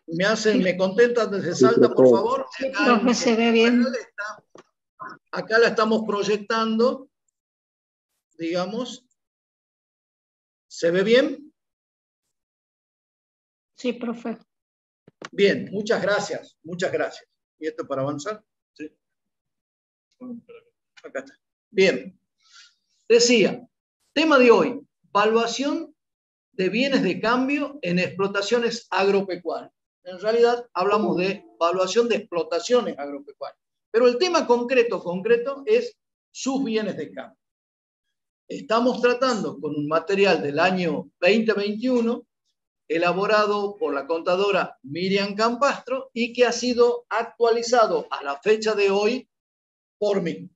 me contentan desde Salta, por favor. Sí, profe, se ve bien. Acá la estamos proyectando, digamos. ¿Se ve bien? Sí, profe. Bien, muchas gracias, muchas gracias. ¿Y esto para avanzar? Sí. Acá está. Bien. Decía, tema de hoy, valuación de bienes de cambio en explotaciones agropecuarias. En realidad hablamos de valuación de explotaciones agropecuarias, pero el tema concreto es sus bienes de cambio. Estamos tratando con un material del año 2021 elaborado por la contadora Miriam Campastro y que ha sido actualizado a la fecha de hoy por mí.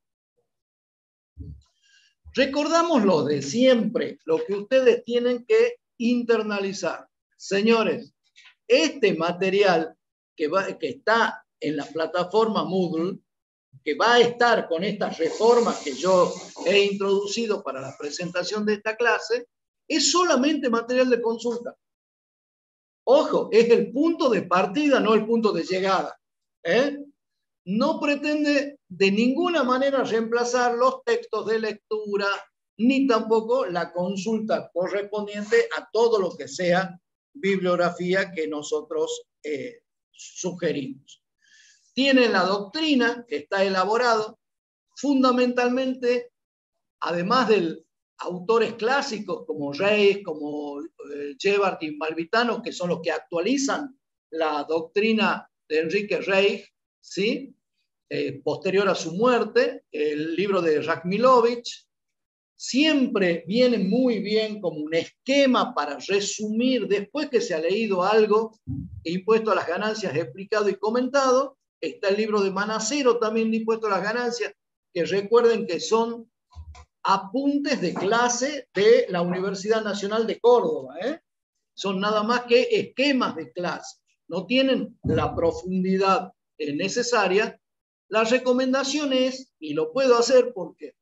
Recordamos lo de siempre, lo que ustedes tienen que internalizar. Señores, este material que está en la plataforma Moodle, que va a estar con estas reformas que yo he introducido para la presentación de esta clase, es solamente material de consulta. Ojo, es el punto de partida, no el punto de llegada. No pretende de ninguna manera reemplazar los textos de lectura, ni tampoco la consulta correspondiente a todo lo que sea bibliografía que nosotros sugerimos. Tiene la doctrina que está elaborado, fundamentalmente, además de autores clásicos como Reich, como Gebhardt y Malvitano, que son los que actualizan la doctrina de Enrique Reich, ¿sí? Posterior a su muerte, el libro de Rakhmilovich, siempre viene muy bien como un esquema para resumir, después que se ha leído algo, Impuesto a las Ganancias explicado y comentado. Está el libro de Manacero también de Impuesto a las Ganancias, que recuerden que son apuntes de clase de la Universidad Nacional de Córdoba, son nada más que esquemas de clase, no tienen la profundidad necesaria. La recomendación es, y lo puedo hacer porque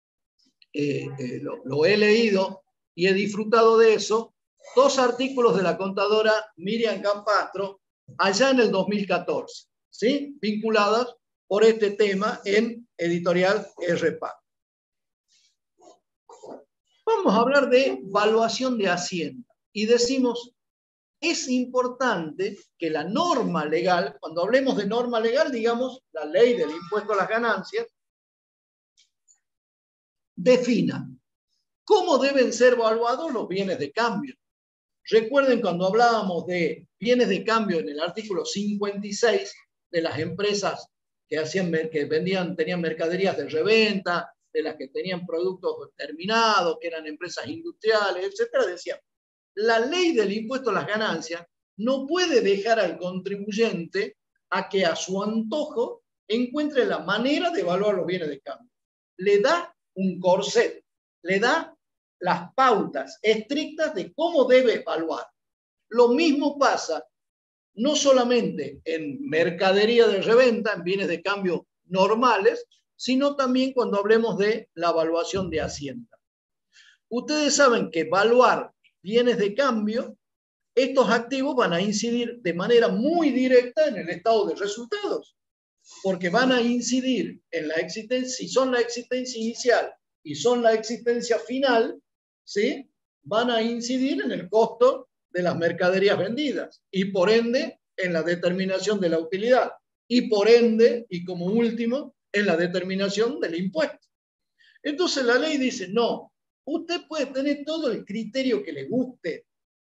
lo he leído y he disfrutado de eso, 2 artículos de la contadora Miriam Campastro allá en el 2014, ¿sí? Vinculadas por este tema en editorial RPA. Vamos a hablar de valuación de Hacienda y decimos, es importante que la norma legal, cuando hablemos de norma legal, digamos la ley del impuesto a las ganancias, defina cómo deben ser evaluados los bienes de cambio. Recuerden cuando hablábamos de bienes de cambio en el artículo 56 de las empresas tenían mercaderías de reventa, de las que tenían productos terminados, que eran empresas industriales, etcétera, decían, la ley del impuesto a las ganancias no puede dejar al contribuyente a que a su antojo encuentre la manera de evaluar los bienes de cambio. Le da un corset, le da las pautas estrictas de cómo debe evaluar. Lo mismo pasa no solamente en mercadería de reventa, en bienes de cambio normales, sino también cuando hablemos de la evaluación de Hacienda. Ustedes saben que evaluar bienes de cambio, estos activos van a incidir de manera muy directa en el estado de resultados, porque van a incidir en la existencia, si son la existencia inicial y son la existencia final, ¿sí? Van a incidir en el costo de las mercaderías vendidas y por ende en la determinación de la utilidad y por ende, y como último, en la determinación del impuesto. Entonces la ley dice, no, usted puede tener todo el criterio que le guste,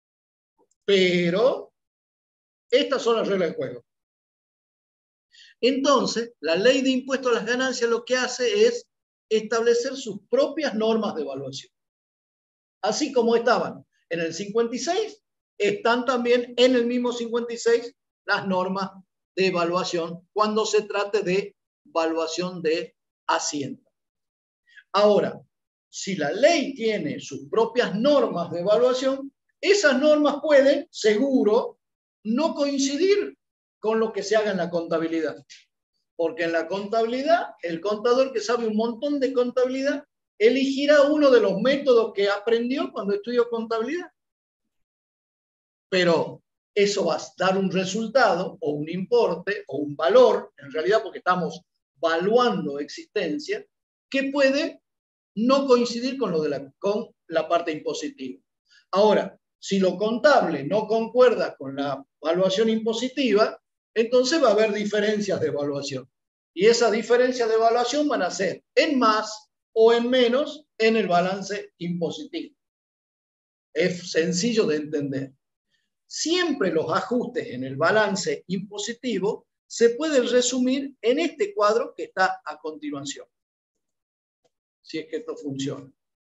pero estas son las reglas del juego. Entonces, la ley de impuesto a las ganancias lo que hace es establecer sus propias normas de evaluación. Así como estaban en el 56, están también en el mismo 56 las normas de evaluación cuando se trate de evaluación de Hacienda. Ahora, si la ley tiene sus propias normas de evaluación, esas normas pueden, seguro, no coincidir con lo que se haga en la contabilidad. Porque en la contabilidad, el contador que sabe un montón de contabilidad elegirá uno de los métodos que aprendió cuando estudió contabilidad. Pero eso va a dar un resultado o un importe o un valor, en realidad porque estamos valuando existencia, que puede no coincidir con con la parte impositiva. Ahora, si lo contable no concuerda con la evaluación impositiva, entonces va a haber diferencias de evaluación. Y esas diferencias de evaluación van a ser en más o en menos en el balance impositivo. Es sencillo de entender. Siempre los ajustes en el balance impositivo se pueden resumir en este cuadro que está a continuación. Si es que esto funciona.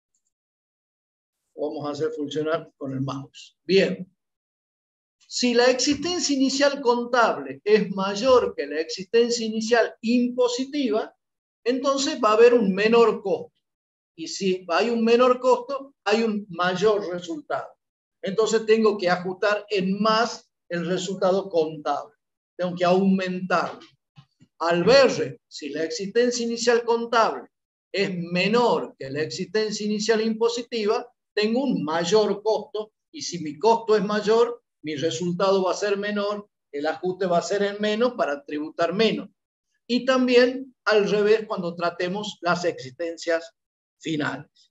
Vamos a hacer funcionar con el mouse. Bien. Si la existencia inicial contable es mayor que la existencia inicial impositiva, entonces va a haber un menor costo. Y si hay un menor costo, hay un mayor resultado. Entonces tengo que ajustar en más el resultado contable. Tengo que aumentarlo. Al ver si la existencia inicial contable es menor que la existencia inicial impositiva, tengo un mayor costo, y si mi costo es mayor, mi resultado va a ser menor, el ajuste va a ser en menos para tributar menos. Y también al revés cuando tratemos las existencias finales.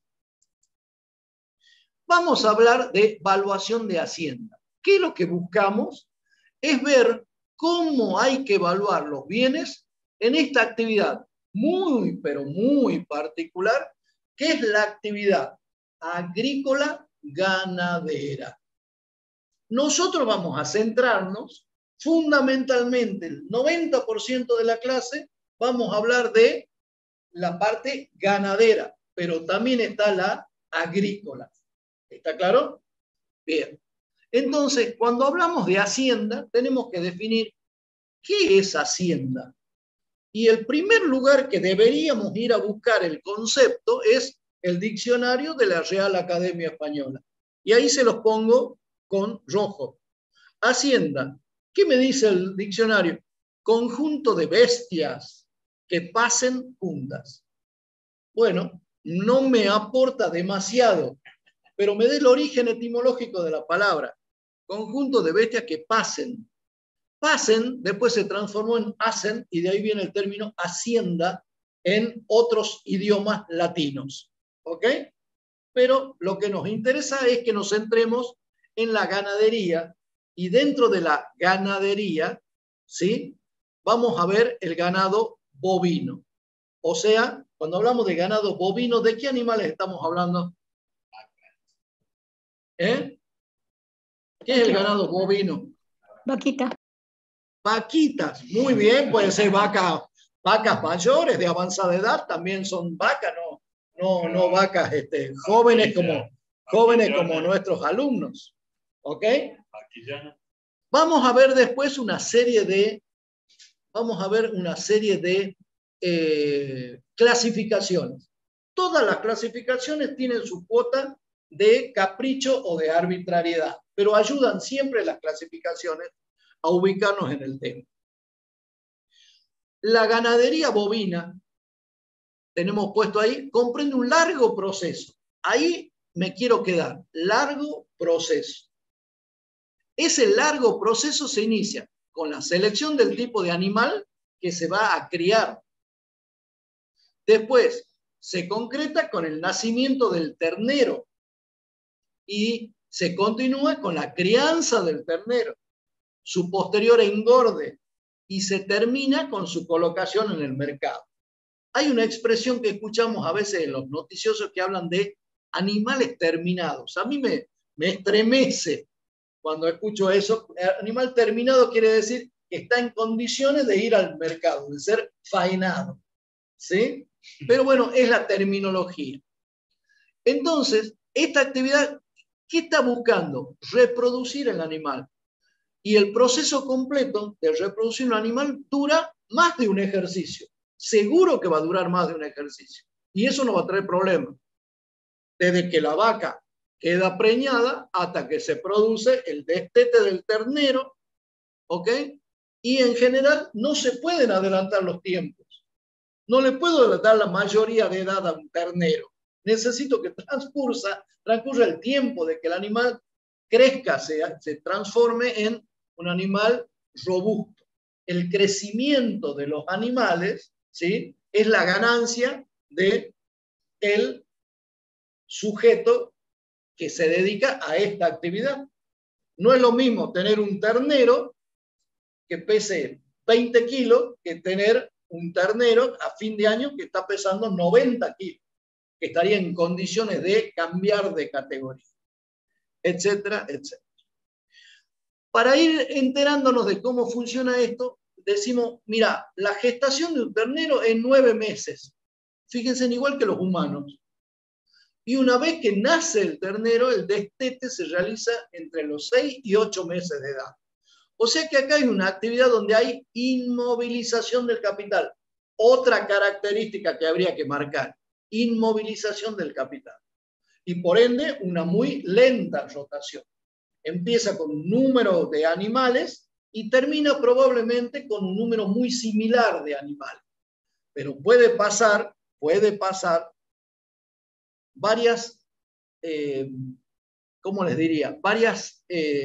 Vamos a hablar de evaluación de Hacienda. ¿Qué es lo que buscamos? Es ver cómo hay que evaluar los bienes en esta actividad muy, pero muy particular, que es la actividad agrícola ganadera. Nosotros vamos a centrarnos fundamentalmente, el 90% de la clase, vamos a hablar de la parte ganadera, pero también está la agrícola. ¿Está claro? Bien. Entonces, cuando hablamos de Hacienda, tenemos que definir qué es Hacienda. Y el primer lugar que deberíamos ir a buscar el concepto es el diccionario de la Real Academia Española. Y ahí se los pongo con rojo. Hacienda. ¿Qué me dice el diccionario? Conjunto de bestias que pasen juntas. Bueno, no me aporta demasiado, pero me da el origen etimológico de la palabra. Conjunto de bestias que pasen. Pasen, después se transformó en hacen, y de ahí viene el término hacienda en otros idiomas latinos. ¿Ok? Pero lo que nos interesa es que nos centremos en la ganadería, y dentro de la ganadería, ¿sí? Vamos a ver el ganado bovino. O sea, cuando hablamos de ganado bovino, ¿de qué animales estamos hablando? ¿Eh? ¿Qué es el ganado bovino? Vaquita. Vaquitas, muy bien, puede ser vacas mayores de avanzada edad, también son vacas, no vacas jóvenes como nuestros alumnos. ¿Ok? Vamos a ver después una serie de clasificaciones. Todas las clasificaciones tienen su cuota de capricho o de arbitrariedad, pero ayudan siempre las clasificaciones a ubicarnos en el tema. La ganadería bovina, tenemos puesto ahí, comprende un largo proceso. Ahí me quiero quedar, largo proceso. Ese largo proceso se inicia con la selección del tipo de animal que se va a criar. Después, se concreta con el nacimiento del ternero y se continúa con la crianza del ternero, su posterior engorde, y se termina con su colocación en el mercado. Hay una expresión que escuchamos a veces en los noticiosos que hablan de animales terminados. A mí me estremece cuando escucho eso. Animal terminado quiere decir que está en condiciones de ir al mercado, de ser faenado. ¿Sí? Pero bueno, es la terminología. Entonces, esta actividad, ¿qué está buscando? Reproducir el animal. Y el proceso completo de reproducir un animal dura más de un ejercicio. Seguro que va a durar más de un ejercicio. Y eso no va a traer problemas. Desde que la vaca queda preñada hasta que se produce el destete del ternero, ¿ok? Y en general no se pueden adelantar los tiempos. No le puedo dar la mayoría de edad a un ternero. Necesito que transcurra el tiempo de que el animal crezca, se transforme en un animal robusto. El crecimiento de los animales, ¿sí?, es la ganancia del sujeto que se dedica a esta actividad. No es lo mismo tener un ternero que pese 20 kilos que tener un ternero a fin de año que está pesando 90 kilos, que estaría en condiciones de cambiar de categoría, etcétera, etcétera. Para ir enterándonos de cómo funciona esto, decimos, mira, la gestación de un ternero es 9 meses. Fíjense, igual que los humanos. Y una vez que nace el ternero, el destete se realiza entre los 6 y 8 meses de edad. O sea que acá hay una actividad donde hay inmovilización del capital. Otra característica que habría que marcar, inmovilización del capital. Y por ende, una muy lenta rotación. Empieza con un número de animales y termina probablemente con un número muy similar de animales. Pero puede pasar varias, ¿cómo les diría? Varias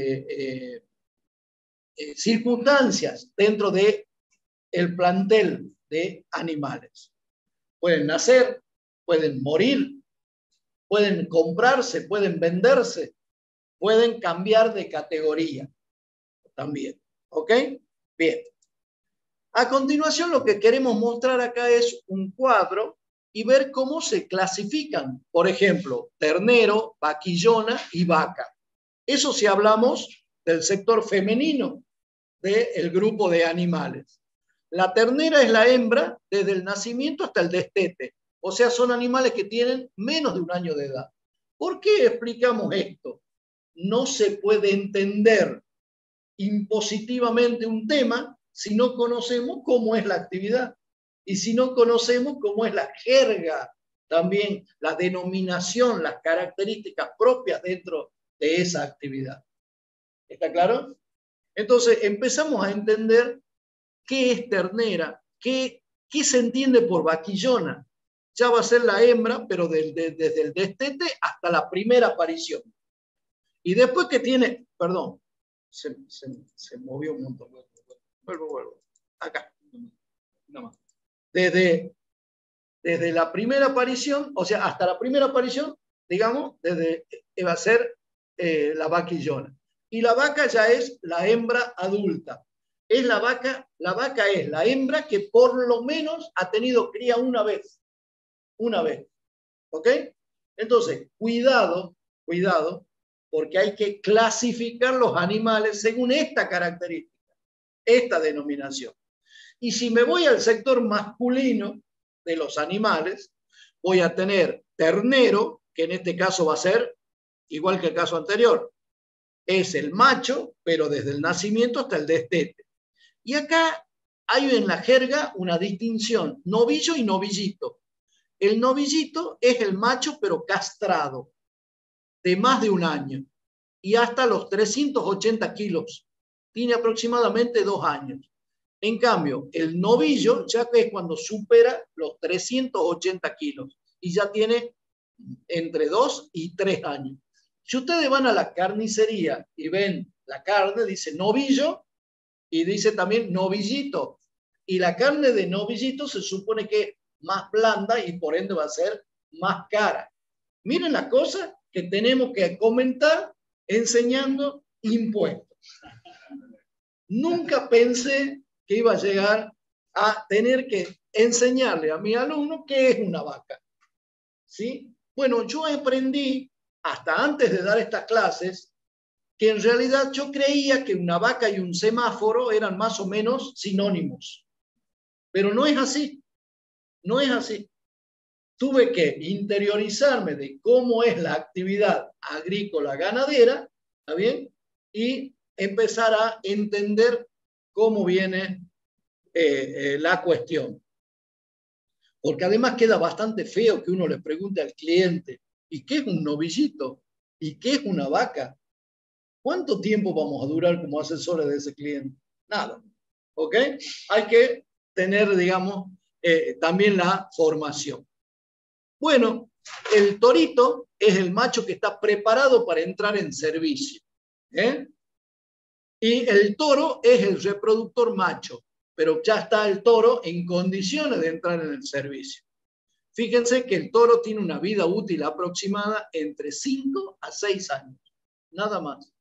circunstancias dentro del plantel de animales. Pueden nacer, pueden morir, pueden comprarse, pueden venderse, pueden cambiar de categoría también. ¿Ok? Bien. A continuación, lo que queremos mostrar acá es un cuadro y ver cómo se clasifican, por ejemplo, ternero, vaquillona y vaca. Eso si hablamos del sector femenino del grupo de animales. La ternera es la hembra desde el nacimiento hasta el destete. O sea, son animales que tienen menos de un año de edad. ¿Por qué explicamos esto? No se puede entender impositivamente un tema si no conocemos cómo es la actividad y si no conocemos cómo es la jerga, también la denominación, las características propias dentro de esa actividad. ¿Está claro? Entonces empezamos a entender qué es ternera, qué se entiende por vaquillona. Ya va a ser la hembra, pero desde el destete hasta la primera aparición. Y después que tiene, perdón, se movió un montón. Vuelvo. Acá. Desde la primera aparición, o sea, hasta la primera aparición, digamos, va a ser la vaquillona. Y la vaca ya es la hembra adulta. La vaca es la hembra que por lo menos ha tenido cría una vez. Una vez. ¿Ok? Entonces, cuidado, porque hay que clasificar los animales según esta característica, esta denominación. Y si me voy al sector masculino de los animales, voy a tener ternero, que en este caso va a ser igual que el caso anterior. Es el macho, pero desde el nacimiento hasta el destete. Y acá hay en la jerga una distinción, novillo y novillito. El novillito es el macho, pero castrado, de más de un año, y hasta los 380 kilos. Tiene aproximadamente 2 años. En cambio, el novillo ya es cuando supera los 380 kilos y ya tiene entre 2 y 3 años. Si ustedes van a la carnicería y ven la carne, dice novillo y dice también novillito. Y la carne de novillito se supone que es más blanda y por ende va a ser más cara. Miren la cosa que tenemos que comentar enseñando impuestos. Nunca pensé que iba a llegar a tener que enseñarle a mi alumno qué es una vaca. ¿Sí? Bueno, yo aprendí, hasta antes de dar estas clases, que en realidad yo creía que una vaca y un semáforo eran más o menos sinónimos. Pero no es así. No es así. Tuve que interiorizarme de cómo es la actividad agrícola ganadera, ¿está bien? Y empezar a entender cómo viene la cuestión. Porque además queda bastante feo que uno le pregunte al cliente, ¿y qué es un novillito? ¿Y qué es una vaca? ¿Cuánto tiempo vamos a durar como asesores de ese cliente? Nada. ¿Ok? Hay que tener, digamos, también la formación. Bueno, el torito es el macho que está preparado para entrar en servicio. ¿eh? Y el toro es el reproductor macho, pero ya está el toro en condiciones de entrar en el servicio. Fíjense que el toro tiene una vida útil aproximada entre 5 a 6 años, nada más.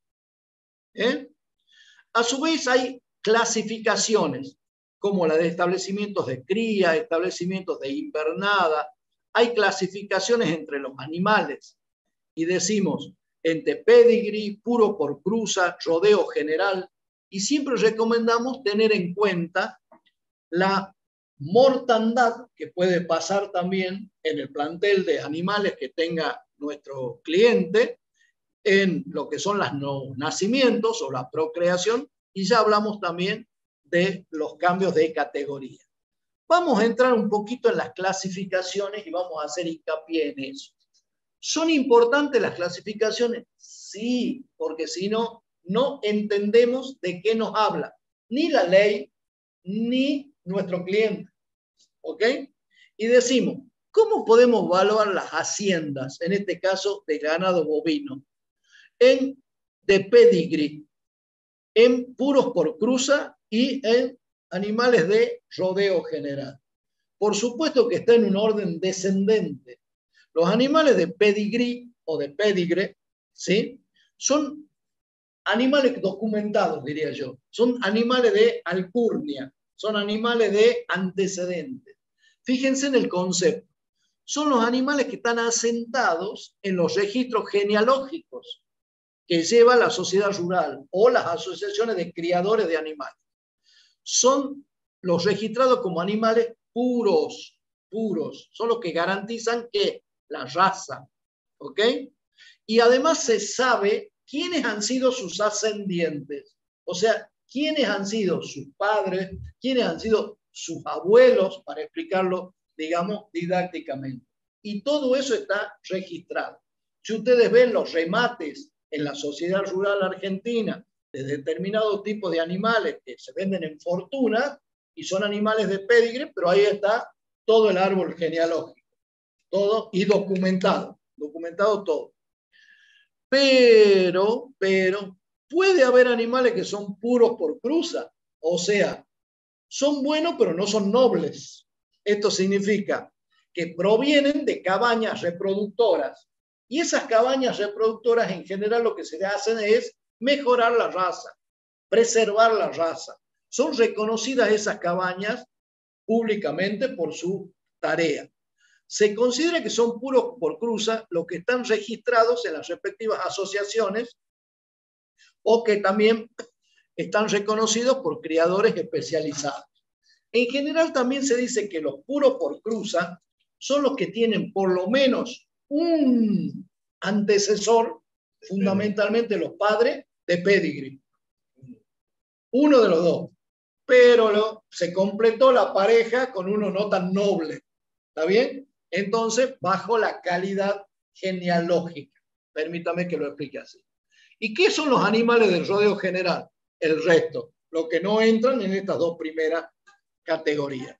A su vez hay clasificaciones, como la de establecimientos de cría, establecimientos de invernada. Hay clasificaciones entre los animales y decimos entre pedigree, puro por cruza, rodeo general, y siempre recomendamos tener en cuenta la mortandad que puede pasar también en el plantel de animales que tenga nuestro cliente, en lo que son los nacimientos o la procreación, y ya hablamos también de los cambios de categoría. Vamos a entrar un poquito en las clasificaciones y vamos a hacer hincapié en eso. ¿Son importantes las clasificaciones? Sí, porque si no, no entendemos de qué nos habla ni la ley ni nuestro cliente. ¿Ok? Y decimos, ¿cómo podemos evaluar las haciendas, en este caso de ganado bovino? De pedigree, en puros por cruza y en animales de rodeo general. Por supuesto que está en un orden descendente. Los animales de pedigree o de pedigre, ¿sí? Son animales documentados, diría yo. Son animales de alcurnia, son animales de antecedentes. Fíjense en el concepto. Son los animales que están asentados en los registros genealógicos que lleva la sociedad rural o las asociaciones de criadores de animales. Son los registrados como animales puros, son los que garantizan que la raza, ¿ok? Y además se sabe quiénes han sido sus ascendientes, o sea, quiénes han sido sus padres, quiénes han sido sus abuelos, para explicarlo, digamos, didácticamente. Y todo eso está registrado. Si ustedes ven los remates en la sociedad rural argentina de determinados tipos de animales que se venden en fortuna y son animales de pedigre, pero ahí está todo el árbol genealógico, todo y documentado todo. Pero, puede haber animales que son puros por cruza, o sea, son buenos pero no son nobles. Esto significa que provienen de cabañas reproductoras. Y esas cabañas reproductoras en general lo que se hacen es mejorar la raza, preservar la raza. Son reconocidas esas cabañas públicamente por su tarea. Se considera que son puros por cruza los que están registrados en las respectivas asociaciones o que también están reconocidos por criadores especializados. En general también se dice que los puros por cruza son los que tienen por lo menos un antecesor, fundamentalmente los padres, de pedigree. Uno de los dos. Pero se completó la pareja con uno no tan noble. ¿Está bien? Entonces, bajo la calidad genealógica. Permítame que lo explique así. ¿Y qué son los animales del rodeo general? El resto, los que no entran en estas dos primeras categorías.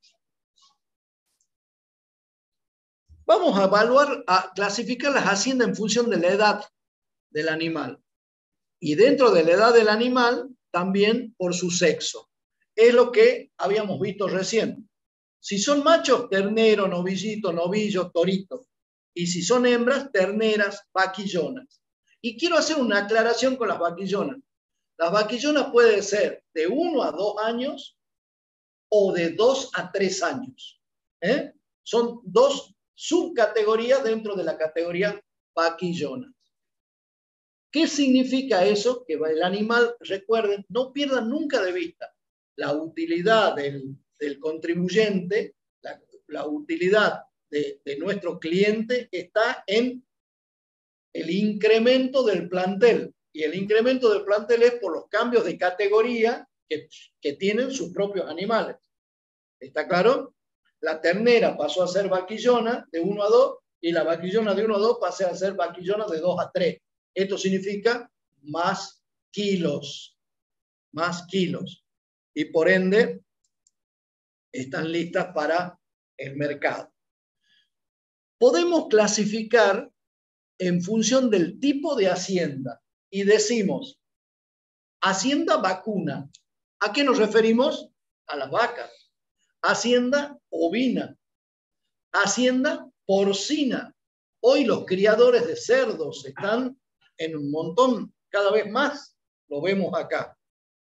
Vamos a evaluar, a clasificar las haciendas en función de la edad del animal. Y dentro de la edad del animal, también por su sexo. Es lo que habíamos visto recién. Si son machos, ternero, novillito, novillo, torito. Y si son hembras, terneras, vaquillonas. Y quiero hacer una aclaración con las vaquillonas. Las vaquillonas pueden ser de 1 a 2 años o de 2 a 3 años. Son dos subcategorías dentro de la categoría vaquillona. ¿Qué significa eso? Que el animal, recuerden, no pierdan nunca de vista la utilidad del contribuyente, la utilidad de nuestro cliente está en el incremento del plantel. Y el incremento del plantel es por los cambios de categoría que tienen sus propios animales. ¿Está claro? La ternera pasó a ser vaquillona de 1 a 2 y la vaquillona de 1 a 2 pasó a ser vaquillona de 2 a 3. Esto significa más kilos. Y por ende están listas para el mercado. Podemos clasificar en función del tipo de hacienda y decimos, Hacienda vacuna. ¿A qué nos referimos? A las vacas. Hacienda ovina. Hacienda porcina. Hoy los criadores de cerdos están en un montón, cada vez más. Lo vemos acá.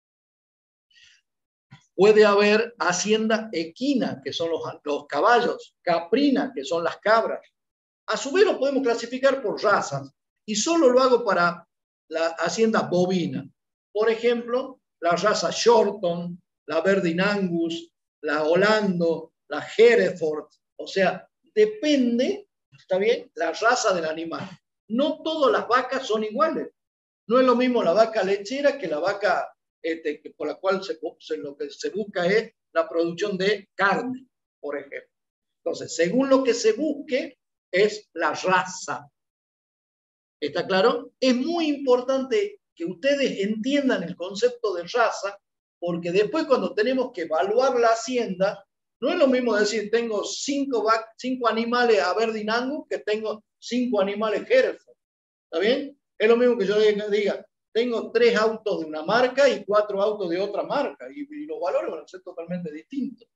Puede haber hacienda equina, que son los caballos, caprina, que son las cabras. A su vez lo podemos clasificar por razas y solo lo hago para la hacienda bovina. Por ejemplo, la raza Shorton, la Verdin Angus, la Holando, la Hereford. O sea, depende, ¿está bien?, la raza del animal. No todas las vacas son iguales. No es lo mismo la vaca lechera que la vaca por la cual lo que se busca es la producción de carne, por ejemplo. Entonces, según lo que se busque, es la raza. ¿Está claro? Es muy importante que ustedes entiendan el concepto de raza, porque después cuando tenemos que evaluar la hacienda, no es lo mismo decir tengo 5 animales Aberdeen Angus que tengo 5 animales Hereford. ¿Está bien? Es lo mismo que yo diga, tengo 3 autos de una marca y 4 autos de otra marca, y los valores van a ser totalmente distintos.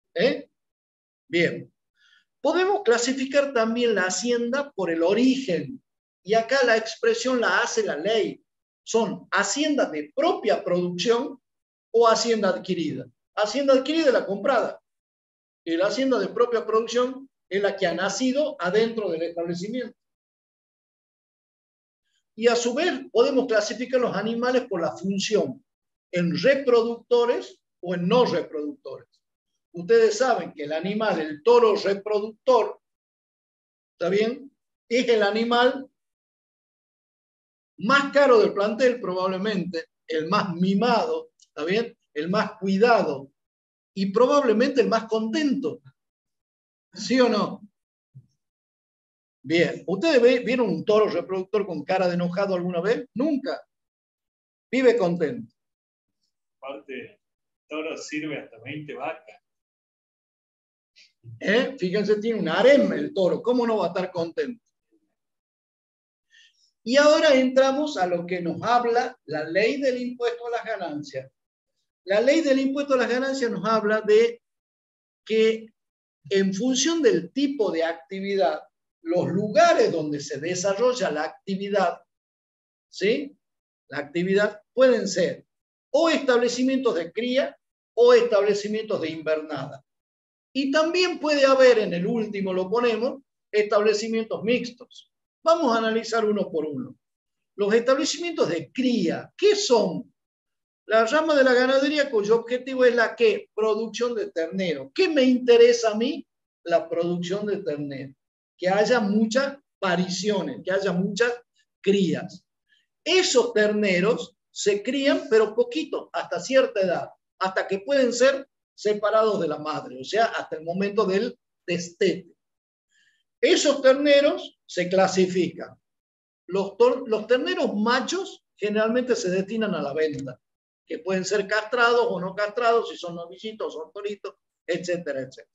Bien. Podemos clasificar también la hacienda por el origen, y acá la expresión la hace la ley. Son haciendas de propia producción o hacienda adquirida. Hacienda adquirida es la comprada, y la hacienda de propia producción es la que ha nacido adentro del establecimiento. Y a su vez podemos clasificar los animales por la función, en reproductores o en no reproductores. Ustedes saben que el animal, el toro reproductor, ¿está bien?, es el animal más caro del plantel probablemente, el más mimado, ¿está bien?, el más cuidado y probablemente el más contento. ¿Sí o no? Bien. ¿Ustedes vieron un toro reproductor con cara de enojado alguna vez? Nunca. Vive contento. Aparte, el toro sirve hasta 20 vacas. Fíjense, tiene un harem el toro. ¿Cómo no va a estar contento? Y ahora entramos a lo que nos habla la ley del impuesto a las ganancias. La ley del impuesto a las ganancias nos habla de que en función del tipo de actividad, los lugares donde se desarrolla la actividad, ¿sí?, la actividad pueden ser o establecimientos de cría o establecimientos de invernada. Y también puede haber, en el último lo ponemos, establecimientos mixtos. Vamos a analizar uno por uno. Los establecimientos de cría, ¿qué son? La rama de la ganadería cuyo objetivo es la ¿qué? Producción de ternero. ¿Qué me interesa a mí? La producción de ternero. Que haya muchas pariciones, que haya muchas crías. Esos terneros se crían, pero poquito, hasta cierta edad, hasta que pueden ser separados de la madre, o sea, hasta el momento del destete. Esos terneros se clasifican. Los terneros machos generalmente se destinan a la venta, que pueden ser castrados o no castrados, si son novillitos, son toritos, etcétera, etcétera.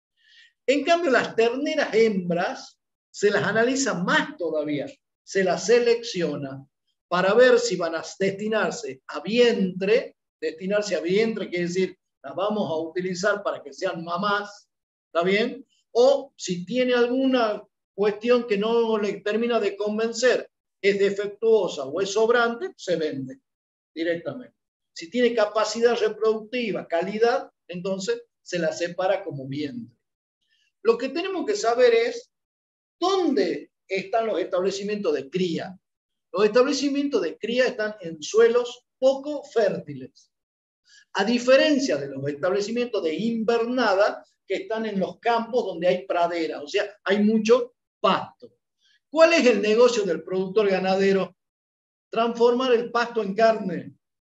En cambio, las terneras hembras se las analiza más todavía, se las selecciona para ver si van a destinarse a vientre. Destinarse a vientre quiere decir, las vamos a utilizar para que sean mamás, ¿está bien? O si tiene alguna cuestión que no le termina de convencer, es defectuosa o es sobrante, se vende directamente. Si tiene capacidad reproductiva, calidad, entonces se la separa como vientre. Lo que tenemos que saber es dónde están los establecimientos de cría. Los establecimientos de cría están en suelos poco fértiles, a diferencia de los establecimientos de invernada que están en los campos donde hay pradera, o sea, hay mucho pasto. ¿Cuál es el negocio del productor ganadero? Transformar el pasto en carne.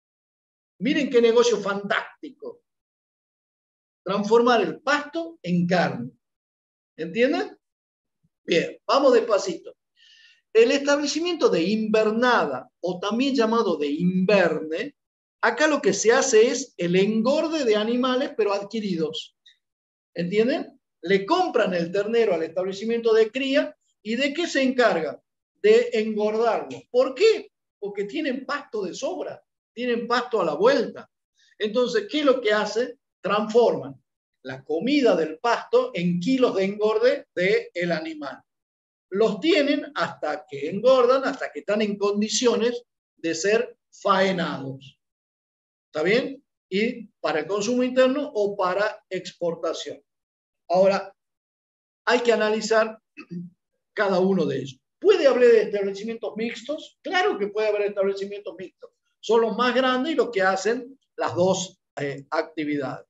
Miren qué negocio fantástico. Transformar el pasto en carne. ¿Entienden? Bien, vamos despacito. El establecimiento de invernada, o también llamado de inverne, acá lo que se hace es el engorde de animales, pero adquiridos. ¿Entienden? Le compran el ternero al establecimiento de cría, ¿y de qué se encarga? De engordarlo. ¿Por qué? Porque tienen pasto de sobra. tienen pasto a la vuelta. Entonces, ¿qué es lo que hace? Transforman la comida del pasto en kilos de engorde del animal. Los tienen hasta que engordan, hasta que están en condiciones de ser faenados. ¿Está bien? Y para el consumo interno o para exportación. Ahora, hay que analizar cada uno de ellos. ¿Puede haber de establecimientos mixtos? Claro que puede haber establecimientos mixtos. Son los más grandes y los que hacen las dos actividades.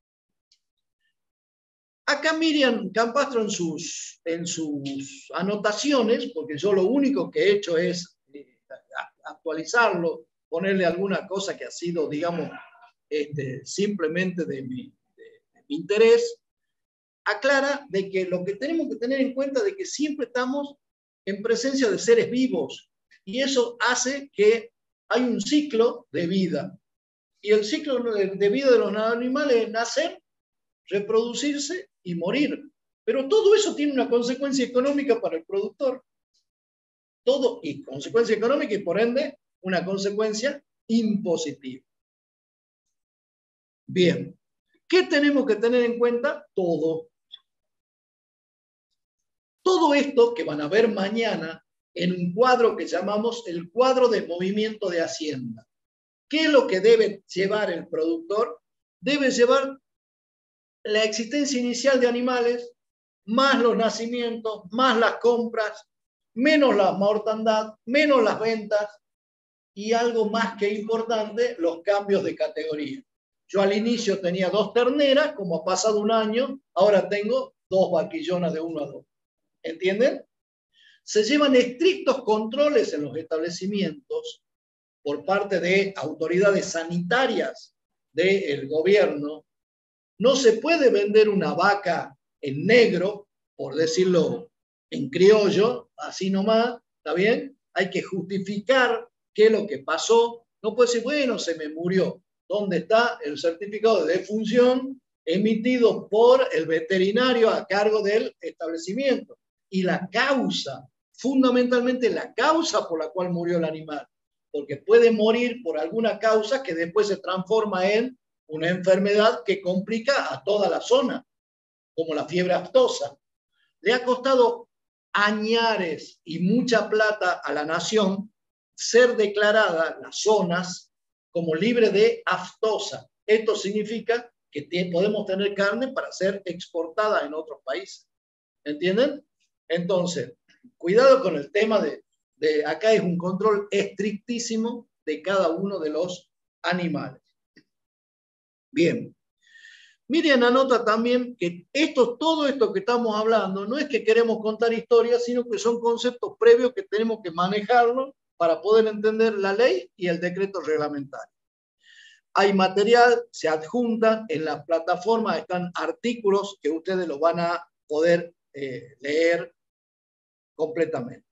Acá Miriam Campastro en sus anotaciones, porque yo lo único que he hecho es actualizarlo, ponerle alguna cosa que ha sido, digamos, simplemente de mi interés, aclara de que lo que tenemos que tener en cuenta de que siempre estamos en presencia de seres vivos y eso hace que hay un ciclo de vida. Y el ciclo de vida de los animales es nacer, reproducirse y morir. Pero todo eso tiene una consecuencia económica para el productor. Todo, y consecuencia económica y por ende una consecuencia impositiva. Bien, ¿qué tenemos que tener en cuenta? Todo. Todo esto que van a ver mañana en un cuadro que llamamos el cuadro de movimiento de Hacienda. ¿Qué es lo que debe llevar el productor? Debe llevar la existencia inicial de animales, más los nacimientos, más las compras, menos la mortandad, menos las ventas y algo más que importante, los cambios de categoría. Yo al inicio tenía 2 terneras, como ha pasado un año, ahora tengo 2 vaquillonas de 1 a 2. ¿Entienden? Se llevan estrictos controles en los establecimientos por parte de autoridades sanitarias del gobierno. No se puede vender una vaca en negro, por decirlo en criollo, así nomás, ¿está bien? Hay que justificar qué es lo que pasó. No puede decir, bueno, se me murió. ¿Dónde está el certificado de defunción emitido por el veterinario a cargo del establecimiento? Y la causa, fundamentalmente la causa por la cual murió el animal, porque puede morir por alguna causa que después se transforma en una enfermedad que complica a toda la zona, como la fiebre aftosa. Le ha costado añares y mucha plata a la nación ser declarada las zonas como libre de aftosa. Esto significa que podemos tener carne para ser exportada en otros países. ¿Entienden? Entonces, cuidado con el tema de acá es un control estrictísimo de cada uno de los animales. Bien. Miriam anota también que todo esto que estamos hablando no es que queremos contar historias, sino que son conceptos previos que tenemos que manejarlos para poder entender la ley y el decreto reglamentario. Hay material, se adjuntan, en la plataforma están artículos que ustedes los van a poder leer completamente.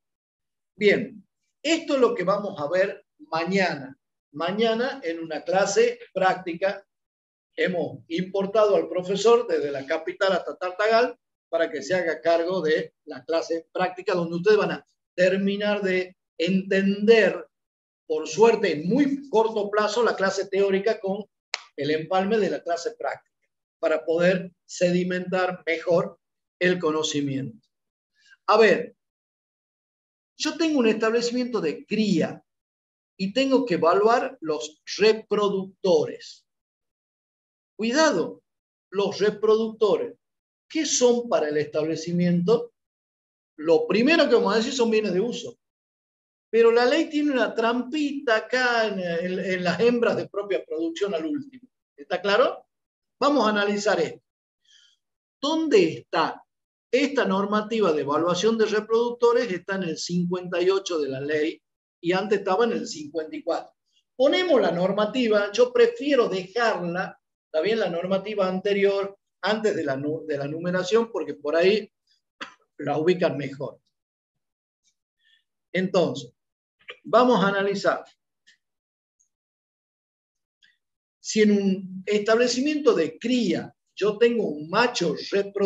Bien, esto es lo que vamos a ver mañana. Mañana en una clase práctica hemos importado al profesor desde la capital hasta Tartagal para que se haga cargo de la clase práctica donde ustedes van a terminar de entender, por suerte en muy corto plazo, la clase teórica con el empalme de la clase práctica para poder sedimentar mejor el conocimiento. A ver, yo tengo un establecimiento de cría y tengo que evaluar los reproductores. Cuidado, los reproductores, ¿qué son para el establecimiento? Lo primero que vamos a decir son bienes de uso. Pero la ley tiene una trampita acá en las hembras de propia producción al último. ¿Está claro? Vamos a analizar esto. ¿Dónde está esta normativa de evaluación de reproductores? Está en el 58 de la ley y antes estaba en el 54. Ponemos la normativa, yo prefiero dejarla. Está bien la normativa anterior, antes de la numeración, porque por ahí la ubican mejor. Entonces, vamos a analizar. Si en un establecimiento de cría yo tengo un macho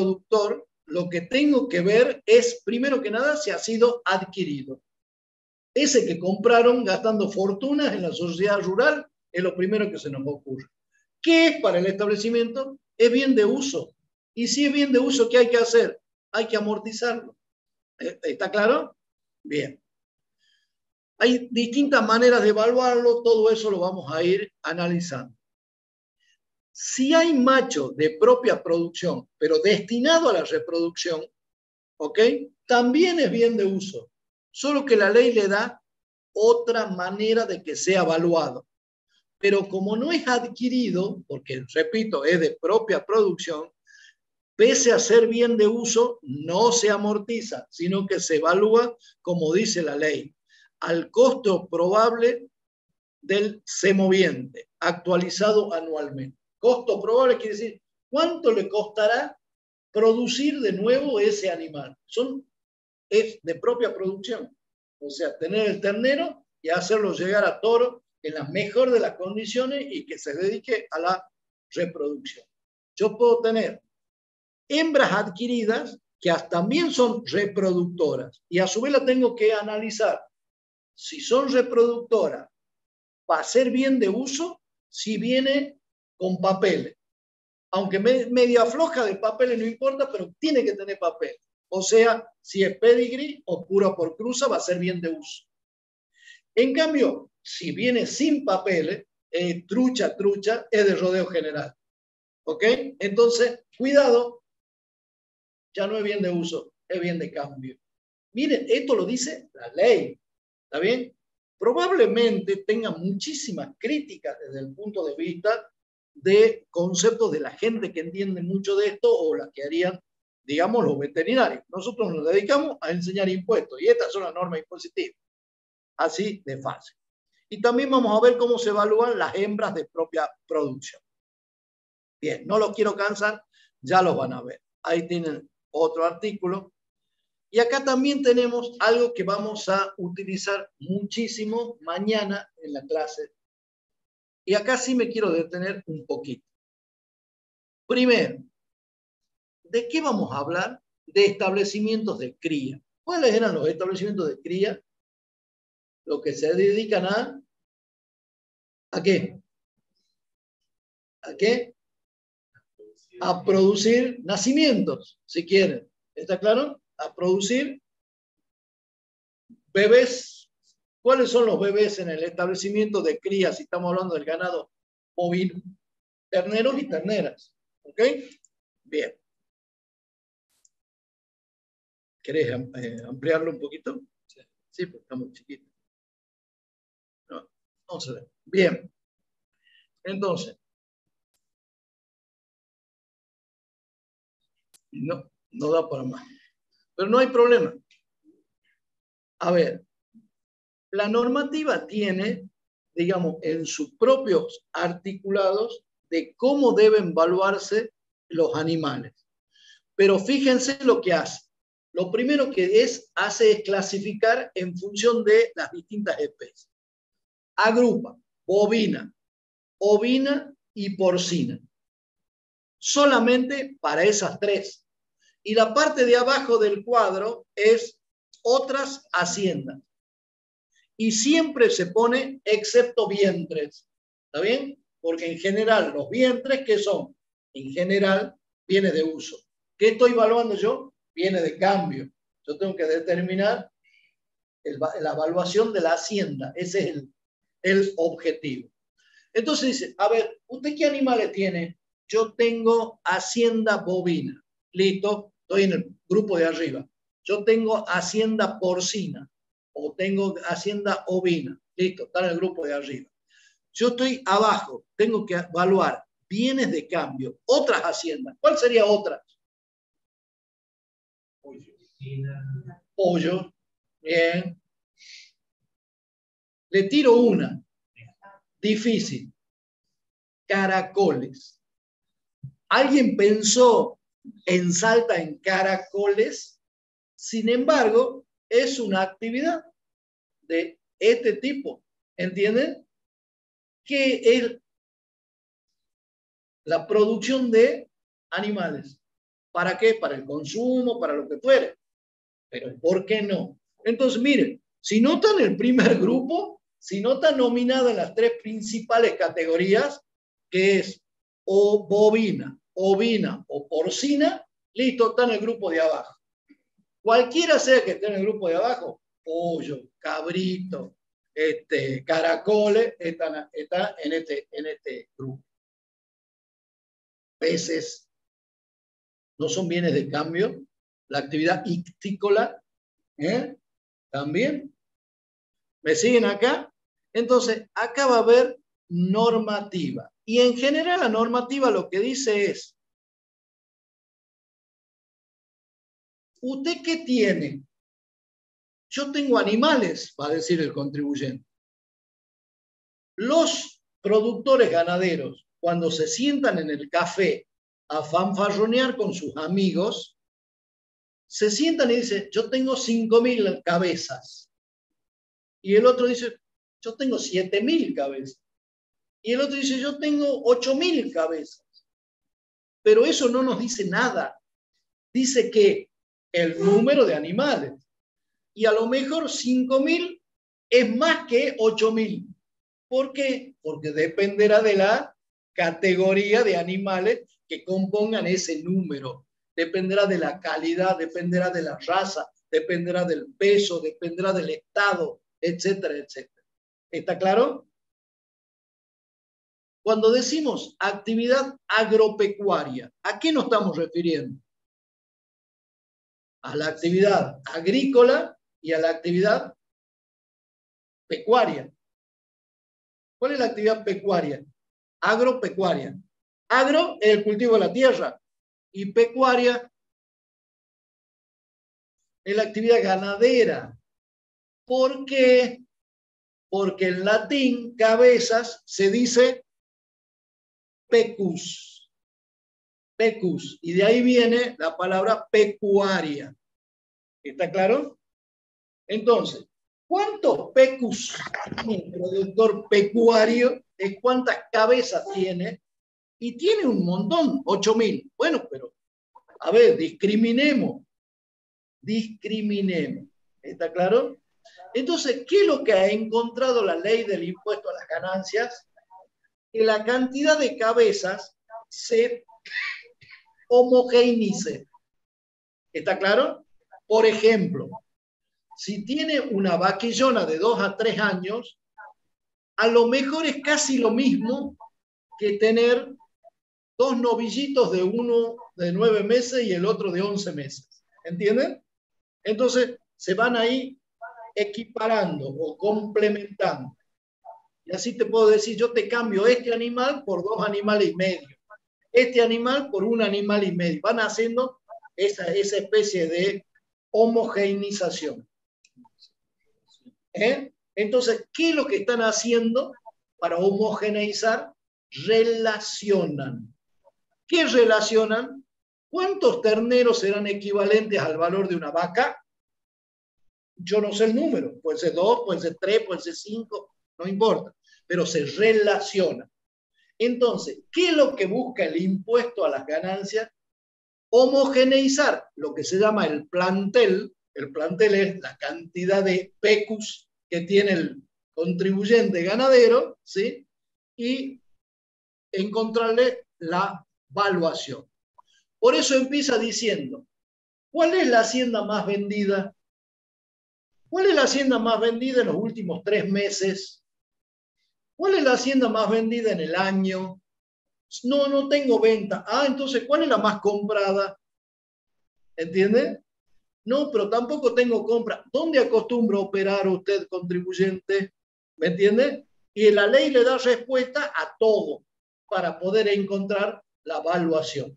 reproductor, lo que tengo que ver es, primero que nada, si ha sido adquirido. ese que compraron gastando fortunas en la sociedad rural es lo primero que se nos ocurre. ¿Qué es para el establecimiento? Es bien de uso. Y si es bien de uso, ¿qué hay que hacer? Hay que amortizarlo. ¿Está claro? Bien. Hay distintas maneras de evaluarlo, todo eso lo vamos a ir analizando. Si hay macho de propia producción, pero destinado a la reproducción, ¿ok? También es bien de uso, solo que la ley le da otra manera de que sea evaluado. Pero como no es adquirido, porque repito, es de propia producción, pese a ser bien de uso, no se amortiza, sino que se evalúa, como dice la ley, al costo probable del semoviente, actualizado anualmente. Costo probable quiere decir cuánto le costará producir de nuevo ese animal. Es de propia producción. O sea, tener el ternero y hacerlo llegar a toro en la mejor de las condiciones y que se dedique a la reproducción. Yo puedo tener hembras adquiridas que también son reproductoras y a su vez la tengo que analizar. Si son reproductoras, va a ser bien de uso si viene con papeles. Aunque media floja de papeles no importa, pero tiene que tener papel. O sea, si es pedigree o pura por cruza, va a ser bien de uso. En cambio, si viene sin papeles, trucha, es de rodeo general. ¿Ok? Entonces, cuidado, ya no es bien de uso, es bien de cambio. Miren, esto lo dice la ley. ¿Está bien? Probablemente tenga muchísimas críticas desde el punto de vista de conceptos de la gente que entiende mucho de esto o las que harían, digamos, los veterinarios. Nosotros nos dedicamos a enseñar impuestos y estas son las normas impositivas. Así de fácil. Y también vamos a ver cómo se evalúan las hembras de propia producción. Bien, no los quiero cansar, ya los van a ver. Ahí tienen otro artículo. Y acá también tenemos algo que vamos a utilizar muchísimo mañana en la clase. Y acá sí me quiero detener un poquito. Primero, ¿de qué vamos a hablar? De establecimientos de cría. ¿Cuáles eran los establecimientos de cría? Los que se dedican ¿a qué? ¿A qué? A producir nacimientos, si quieren. ¿Está claro? A producir bebés. ¿Cuáles son los bebés en el establecimiento de cría? Si estamos hablando del ganado bovino. Terneros y terneras. ¿Ok? Bien. ¿Querés ampliarlo un poquito? Sí, porque está muy chiquito. No, vamos a ver. Bien. Entonces, no da para más. Pero no hay problema. A ver, la normativa tiene, digamos, en sus propios articulados de cómo deben evaluarse los animales. Pero fíjense lo que hace. Lo primero que hace es clasificar en función de las distintas especies. Agrupa bovina, ovina y porcina. Solamente para esas tres. Y la parte de abajo del cuadro es otras haciendas. Y siempre se pone excepto vientres. ¿Está bien? Porque en general los vientres, ¿qué son? En general viene de uso. ¿Qué estoy evaluando yo? Viene de cambio. Yo tengo que determinar la evaluación de la hacienda. Ese es el objetivo. Entonces dice, a ver, ¿usted qué animales tiene? Yo tengo hacienda bovina. Listo, estoy en el grupo de arriba. Yo tengo hacienda porcina o tengo hacienda ovina. Listo, está en el grupo de arriba. Yo estoy abajo, tengo que evaluar bienes de cambio, otras haciendas. ¿Cuál sería otra? Pollo. Bien. Le tiro una. Difícil. Caracoles. ¿Alguien pensó en Salta en caracoles? Sin embargo, es una actividad de este tipo. ¿Entienden? Que es la producción de animales. ¿Para qué? Para el consumo, para lo que fuere. Pero ¿por qué no? Entonces, miren, Si notan el primer grupo, si notan nominada en las tres principales categorías, que es o bovina, ovina o porcina, listo, está en el grupo de abajo. Cualquiera sea que esté en el grupo de abajo, pollo, cabrito, caracoles, está en este grupo. Peces no son bienes de cambio. La actividad ictícola, también. ¿Me siguen acá? Entonces, acá va a haber normativa. Y en general la normativa lo que dice es, ¿usted qué tiene? Yo tengo animales, va a decir el contribuyente. Los productores ganaderos, cuando se sientan en el café a fanfarronear con sus amigos, se sientan y dicen, yo tengo 5.000 cabezas. Y el otro dice, yo tengo 7.000 cabezas. Y el otro dice, yo tengo 8.000 cabezas. Pero eso no nos dice nada. Dice que el número de animales. Y a lo mejor 5.000 es más que 8.000. ¿Por qué? Porque dependerá de la categoría de animales que compongan ese número. Dependerá de la calidad, dependerá de la raza, dependerá del peso, dependerá del estado, etcétera, etcétera. ¿Está claro? Cuando decimos actividad agropecuaria, ¿a qué nos estamos refiriendo? A la actividad agrícola y a la actividad pecuaria. ¿Cuál es la actividad pecuaria? Agropecuaria. Agro es el cultivo de la tierra y pecuaria es la actividad ganadera. ¿Por qué? Porque en latín cabezas se dice pecus. Pecus. Y de ahí viene la palabra pecuaria. ¿Está claro? Entonces, ¿cuántos pecus tiene un productor pecuario? Es cuántas cabezas tiene. Y tiene un montón, 8.000. Bueno, pero, a ver, discriminemos. Discriminemos. ¿Está claro? Entonces, ¿qué es lo que ha encontrado la ley del impuesto a las ganancias? Que la cantidad de cabezas se homogeneice. ¿Está claro? Por ejemplo, si tiene una vaquillona de 2 a 3 años, a lo mejor es casi lo mismo que tener 2 novillitos, de uno de 9 meses y el otro de 11 meses. ¿Entienden? Entonces, se van ahí equiparando o complementando. Y así te puedo decir, yo te cambio este animal por 2 animales y medio. Este animal por 1 animal y medio. Van haciendo esa especie de homogeneización. Entonces, ¿qué es lo que están haciendo para homogeneizar? Relacionan. ¿Qué relacionan? ¿Cuántos terneros serán equivalentes al valor de una vaca? Yo no sé el número. Puede ser 2, puede ser 3, puede ser 5, no importa. Pero se relaciona. Entonces, ¿qué es lo que busca el impuesto a las ganancias? Homogeneizar lo que se llama el plantel. El plantel es la cantidad de pecus que tiene el contribuyente ganadero, ¿sí? Y encontrarle la valuación. Por eso empieza diciendo, ¿cuál es la hacienda más vendida? ¿Cuál es la hacienda más vendida en los últimos 3 meses? ¿Cuál es la hacienda más vendida en el año? No, no tengo venta. Ah, entonces, ¿cuál es la más comprada? ¿Entiende? No, pero tampoco tengo compra. ¿Dónde acostumbra operar usted, contribuyente? ¿Me entiende? Y la ley le da respuesta a todo para poder encontrar la evaluación.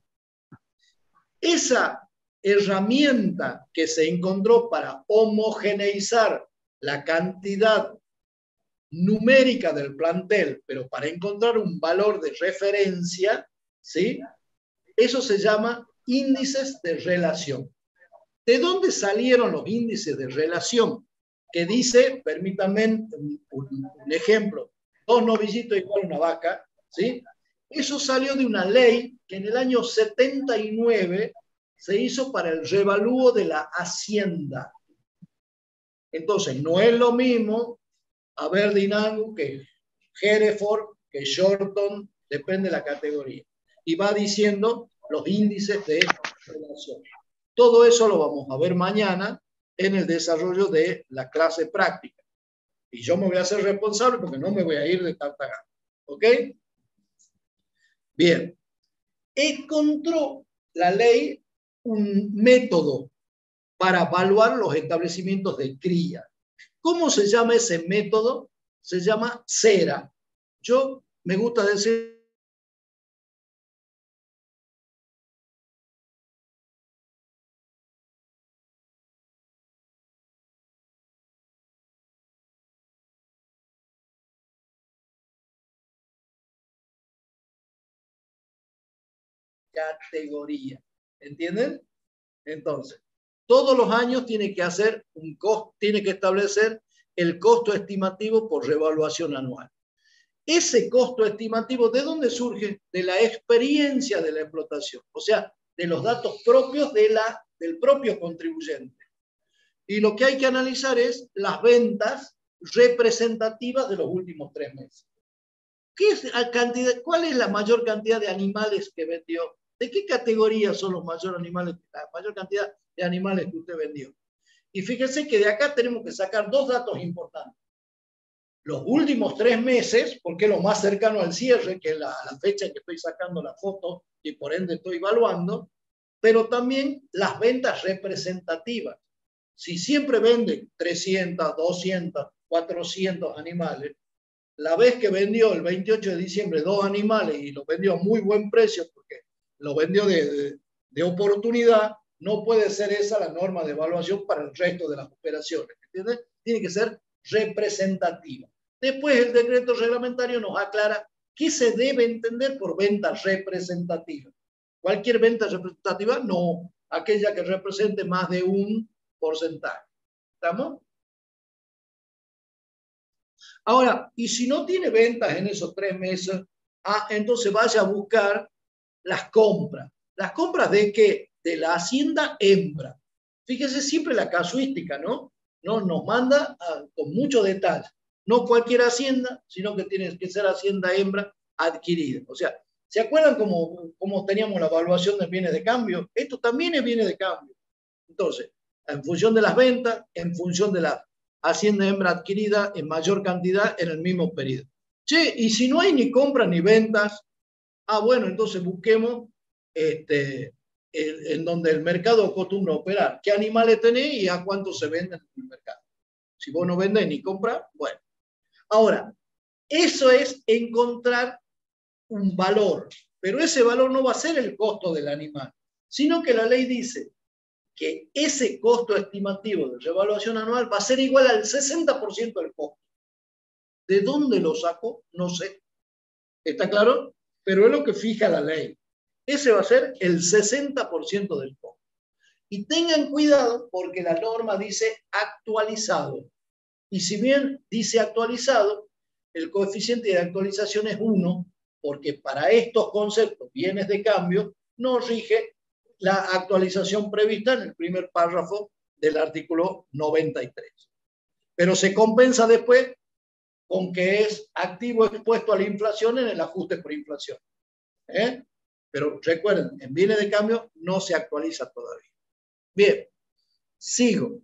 Esa herramienta que se encontró para homogeneizar la cantidad numérica del plantel, pero para encontrar un valor de referencia, ¿sí? Eso se llama índices de relación. ¿De dónde salieron los índices de relación? Que dice, permítanme un ejemplo, 2 novillitos igual a una vaca, ¿sí? Eso salió de una ley que en el año 79 se hizo para el revalúo de la hacienda. Entonces, no es lo mismo Aberdeen que Hereford, que Shorton, depende de la categoría. Y va diciendo los índices de relación. Todo eso lo vamos a ver mañana en el desarrollo de la clase práctica. Y yo me voy a hacer responsable porque no me voy a ir de tanta gana. ¿Ok? Bien. Encontró la ley un método para evaluar los establecimientos de cría. ¿Cómo se llama ese método? Se llama CERA. Yo me gusta decir categoría. ¿Entienden? Entonces, todos los años tiene que hacer un costo, tiene que establecer el costo estimativo por revaluación anual. Ese costo estimativo, ¿de dónde surge? De la experiencia de la explotación, o sea, de los datos propios del propio contribuyente. Y lo que hay que analizar es las ventas representativas de los últimos 3 meses. ¿Cuál es la mayor cantidad de animales que vendió? ¿De qué categoría son los mayores animales, la mayor cantidad de animales que usted vendió? Y fíjense que de acá tenemos que sacar 2 datos importantes. Los últimos 3 meses, porque es lo más cercano al cierre, que es la fecha en que estoy sacando la foto y por ende estoy evaluando, pero también las ventas representativas. Si siempre venden 300, 200, 400 animales, la vez que vendió el 28 de diciembre 2 animales y lo vendió a muy buen precio porque lo vendió de oportunidad, no puede ser esa la norma de evaluación para el resto de las operaciones. ¿Entiendes? Tiene que ser representativa. Después el decreto reglamentario nos aclara qué se debe entender por venta representativa. Cualquier venta representativa, no. Aquella que represente más de un porcentaje. ¿Estamos? Ahora, y si no tiene ventas en esos 3 meses, entonces vaya a buscar las compras. ¿Las compras de qué? De la hacienda hembra. Fíjese siempre la casuística, ¿no? Nos manda con mucho detalle. No cualquier hacienda, sino que tiene que ser hacienda hembra adquirida. O sea, ¿se acuerdan cómo teníamos la evaluación de bienes de cambio? Esto también es bienes de cambio. Entonces, en función de las ventas, en función de la hacienda hembra adquirida en mayor cantidad en el mismo periodo. Che, y si no hay ni compras ni ventas, bueno, entonces busquemos en donde el mercado acostumbra operar. ¿Qué animales tenés y a cuánto se venden en el mercado? Si vos no vendés ni compras, bueno. Ahora, eso es encontrar un valor, pero ese valor no va a ser el costo del animal, sino que la ley dice que ese costo estimativo de revaluación anual va a ser igual al 60% del costo. ¿De dónde lo saco? No sé. ¿Está claro? Pero es lo que fija la ley. Ese va a ser el 60% del costo. Y tengan cuidado porque la norma dice actualizado. Y si bien dice actualizado, el coeficiente de actualización es 1, porque para estos conceptos, bienes de cambio, no rige la actualización prevista en el primer párrafo del artículo 93. Pero se compensa después con que es activo expuesto a la inflación en el ajuste por inflación. Pero recuerden, en bienes de cambio no se actualiza todavía. Bien, sigo.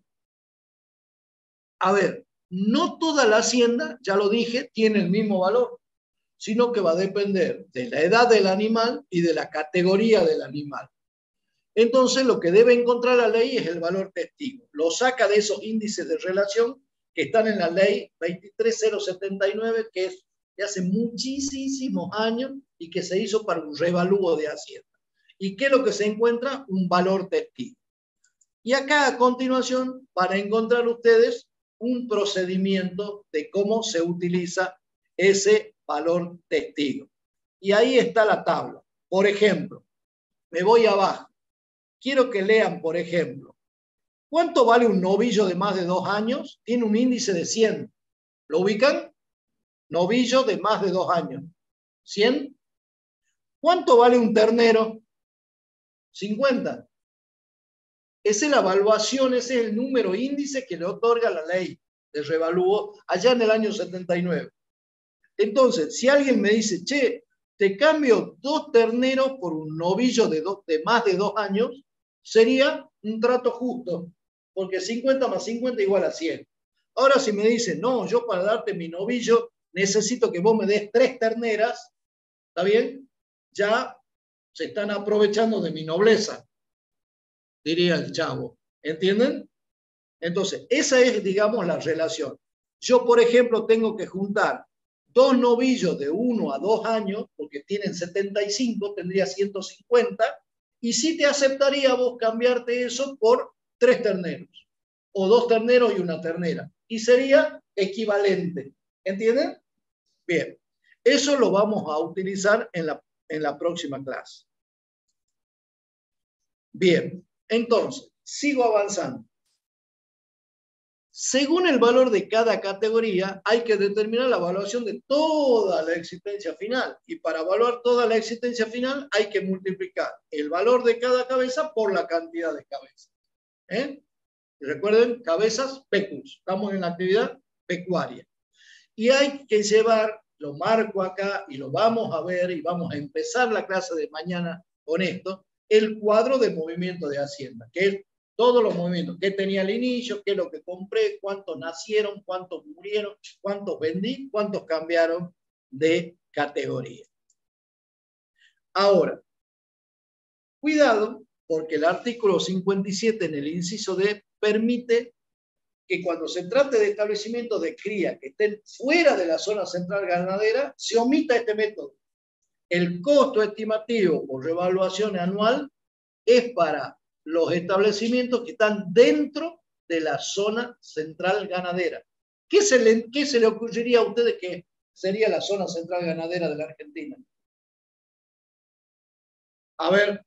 A ver, no toda la hacienda, ya lo dije, tiene el mismo valor, sino que va a depender de la edad del animal y de la categoría del animal. Entonces, lo que debe encontrar la ley es el valor testigo. Lo saca de esos índices de relación que están en la ley 23079, que es de hace muchísimos años y que se hizo para un revalúo de hacienda. ¿Y qué es lo que se encuentra? Un valor testigo. Y acá a continuación van a encontrar ustedes un procedimiento de cómo se utiliza ese valor testigo. Y ahí está la tabla. Por ejemplo, me voy abajo. Quiero que lean, por ejemplo, ¿cuánto vale un novillo de más de 2 años? Tiene un índice de 100. ¿Lo ubican? Novillo de más de 2 años. 100. ¿Cuánto vale un ternero? 50. Esa es la evaluación, ese es el número índice que le otorga la ley de revalúo allá en el año 79. Entonces, si alguien me dice, che, te cambio 2 terneros por un novillo de más de 2 años, sería un trato justo, porque 50 más 50 igual a 100. Ahora, si me dice, no, yo para darte mi novillo necesito que vos me des 3 terneras, ¿está bien? Ya se están aprovechando de mi nobleza, diría el chavo. ¿Entienden? Entonces, esa es, digamos, la relación. Yo, por ejemplo, tengo que juntar 2 novillos de 1 a 2 años, porque tienen 75, tendría 150, y sí te aceptaría vos cambiarte eso por 3 terneros, o 2 terneros y 1 ternera, y sería equivalente. ¿Entienden? Bien, eso lo vamos a utilizar en la próxima clase. Bien, entonces, sigo avanzando. Según el valor de cada categoría, hay que determinar la evaluación de toda la existencia final. Y para evaluar toda la existencia final, hay que multiplicar el valor de cada cabeza por la cantidad de cabezas. Recuerden, cabezas, pecus. Estamos en la actividad pecuaria. Y hay que llevar, lo marco acá y lo vamos a ver y vamos a empezar la clase de mañana con esto, el cuadro de movimiento de Hacienda, que es todos los movimientos, qué tenía al inicio, qué es lo que compré, cuántos nacieron, cuántos murieron, cuántos vendí, cuántos cambiaron de categoría. Ahora, cuidado, porque el artículo 57 en el inciso D permite que cuando se trate de establecimientos de cría que estén fuera de la zona central ganadera, se omita este método. El costo estimativo por revaluación anual es para los establecimientos que están dentro de la zona central ganadera. ¿Qué se le ocurriría a ustedes que sería la zona central ganadera de la Argentina? A ver,